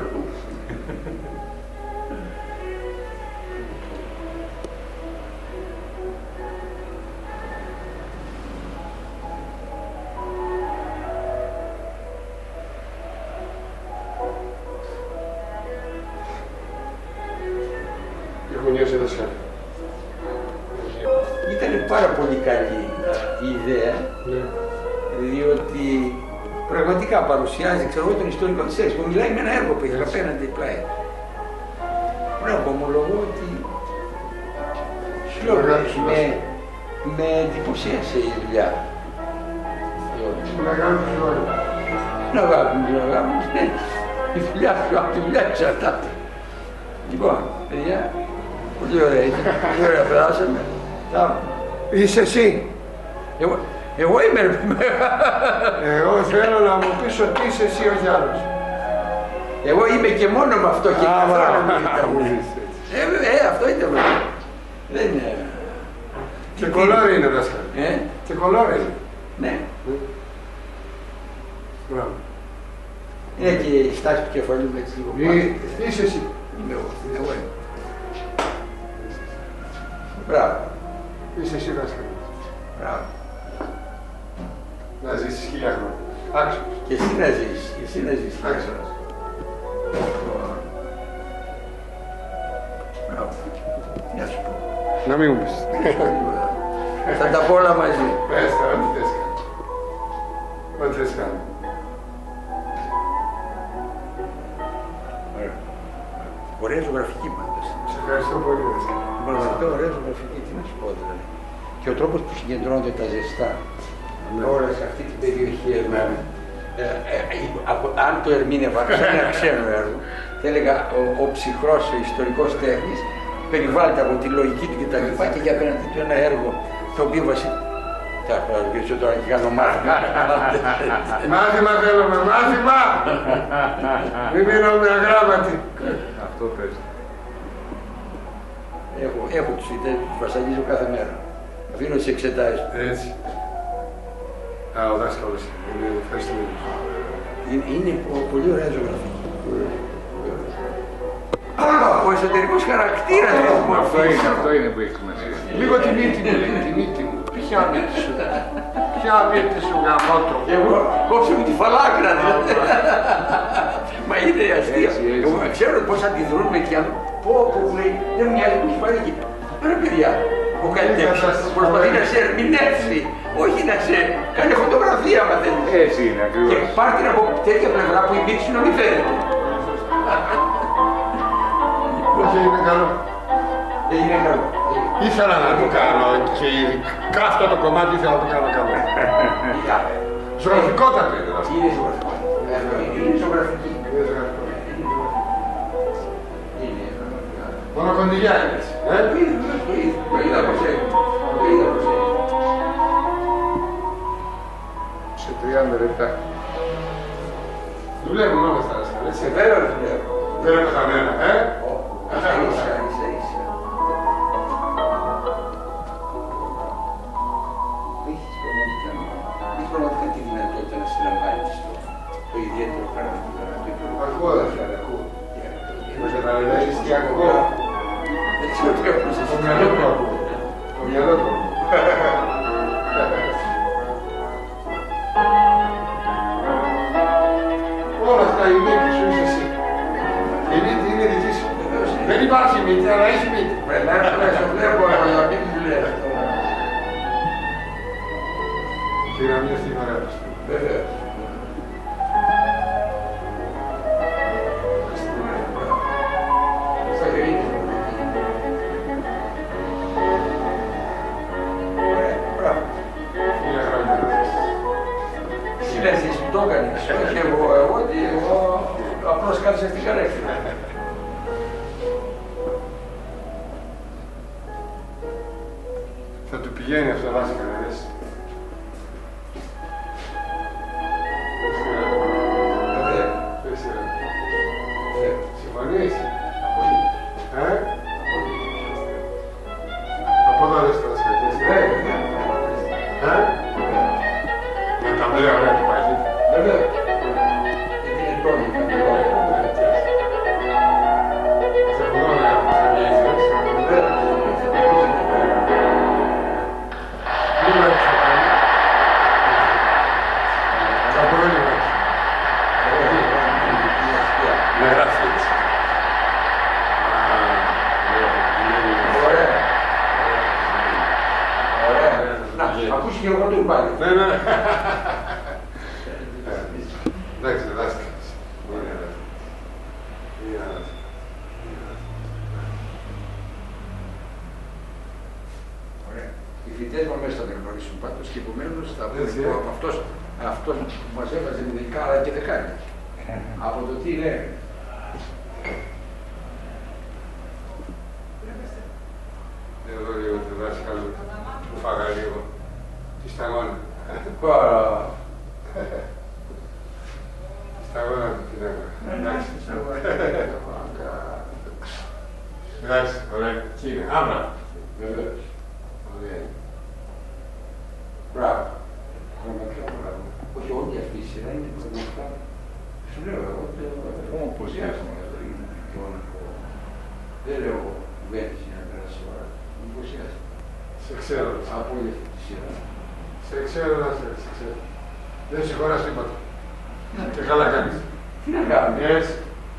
Ήταν πάρα πολύ καλή η ιδέα, διότι πραγματικά παρουσιάζει, ξέρω εγώ, τον ιστορικό της Έξπο. Μιλάει με ένα έργο που έχει απέναντι πλάι. Πρέπει να ομολογώ ότι με εντυπωσίασε η δουλειά. Να αγάπη μου, ναι. Η δουλειά σου, από τη δουλειά εξαρτάται. Λοιπόν, παιδιά, πολύ ωραία ήταν. Πολύ ωραία περάσαμε. Είσαι εσύ. Εγώ είμαι. Εγώ θέλω να μου πεις ότι είσαι εσύ, όχι άλλος. Εγώ είμαι και μόνο με αυτό και καθόλου μου αυτό ήταν. Δεν είναι. Και κολόρι είναι, δάσκαλε. Και κολόρι είναι. Ναι. Μπράβο. Είναι και η στάση του κεφαλιού μου έτσι λίγο. Είσαι εσύ. Είμαι εγώ. Εγώ είμαι. Μπράβο. Είσαι εσύ, δάσκαλε. Μπράβο. Να ζήσεις 1000 χρόνια. Άξιος. Και εσύ να ζήσεις. Και εσύ να ζήσεις. Άξιος. Μπράβο. Τι να σου πω. Να μην μου πεις. Θα τα πω όλα μαζί. Πες τα, ό,τι θες κάνει. Ό,τι θες κάνει. Ωραία ζωγραφική πάντως. Σε ευχαριστώ πολύ, δάσκαλε. Πραγματικά ωραία ζωγραφική, τι να σου πω δηλαδή. Και ο τρόπος που συγκεντρώνονται τα ζεστά όλα σε αυτή την περιοχή εδώ. Αν το ερμήνευα σε ένα ξένο έργο, θα έλεγα ο ψυχρός, ο ιστορικός τέχνης περιβάλλεται από τη λογική του κτλ. Και για απέναντι του ένα έργο το οποίο βασίζεται. Θα αρχίσω τώρα και κάνω μάθημα. Μάθημα θέλουμε, μάθημα! Μην μείνουμε αγράμματοι. Αυτό πες. Έχω τους ιδέες, τους βασανίζω κάθε μέρα. Αφήνω τις εξετάσεις. Έτσι. Α, ο δάσκαλος είναι. Ευχαριστούμε. Είναι πολύ ωραία ζωγραφική. Ο εσωτερικός χαρακτήρας του Αυτό είναι που έχει σημασία. Λίγο τη μύτη μου, λέει, τη μύτη μου. Ποια μύτη σου, ποια μύτη σου γαμώτο. Εγώ κόψω με τη φαλάκρα, δηλαδή. Μα είναι αστεία. Εγώ ξέρω πώς αντιδρούν με τι άνθρωποι. Πω, μου λέει, δεν μου μοιάζει που έχει πάρει εκεί. Ρε παιδιά, ο καλλιτέχνης προσπαθεί να σε ερμηνεύσει, όχι να σε κάνει φωτογραφία, άμα θέλεις. Έτσι είναι ακριβώς. Και πάρει την από τέτοια πλευρά που η μύτη σου να μην φαίνεται. Όχι, είναι καλό. Έγινε καλό. Ήθελα να το κάνω και ειδικά αυτό το κομμάτι ήθελα να το κάνω καλό. Ζωγραφικότατο είναι αυτό. Είναι ζωγραφικό. Είναι ζωγραφική. Μόνο κοντιλιά είναι έτσι. Το είδα πως έγινε. Σε 30 λεπτά. Δουλεύουν όλα αυτά, έτσι. Βέβαια δουλεύω. Δεν είναι πεθαμένα, Ίσα. Έχεις πραγματικά τη δυνατότητα να συλλαμβάνεις το ιδιαίτερο χαρακτήρα. Ακούω, δάσκαλε, ακούω. Με καταλαβαίνεις τι ακούω. Δεν ξέρω τι ακούσεις. Το μυαλό του ακούω. Το μυαλό του. Όλα αυτά η μύτη σου είσαι εσύ. Η μύτη είναι δική σου. Δεν υπάρχει μύτη, αλλά έχει μύτη. Πρέπει να σε βλέπω, αλλά μην μου λες. Πήρα μια στιγμή ωραία του. Βεβαίως. Εσύ που το έκανες, όχι εγώ απλώς κάθισα στην καρέκλα. Θα του πηγαίνει αυτό, δάσκαλε, δες. Συμφωνείς? Από εδώ δες το δάσκαλε. Με τα μπλε ωραία του πάει. Ακούσει και εγώ το πάλι. Ναι, ναι. Εντάξει, δάσκαλες. Ωραία. Οι φοιτητές μας μέσα θα την γνωρίσουν πάντως και επομένως θα πούμε από αυτός που μας έβαζε με δεκάρα και δεκάρια. Από το τι λέει. Εδώ λίγο το δάσκαλο που φάγα λίγο τη σταγόνα. Τη σταγόνα του την έκανα. Εντάξει. Εντάξει, ωραία. Τι είναι, άμα. Βεβαίως. Ωραία. Μπράβο. Πραγματικά μπράβο. Όχι όλη αυτή η σειρά είναι πραγματικά. Σου λέω εγώ. Όπως έχουμε. Δεν λέω κουβέντες για να περάσει η ώρα. Μου εντυπωσιάζει. Σε ξέρω. Από όλη αυτή τη σειρά. Σε ξέρω, σε ξέρω. Δεν συγχωράς τίποτα. Και καλά κάνεις. Τι να κάνουμε. Έτσι.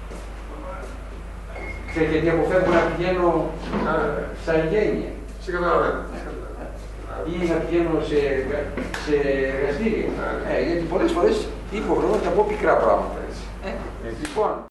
Ξέρετε γιατί αποφεύγω να πηγαίνω στα εγγένεια. Σε καταλαβαίνω. Ή να πηγαίνω σε εργαστήρια. Γιατί πολλές φορές υποχρεώνω να πω πικρά πράγματα. Λοιπόν,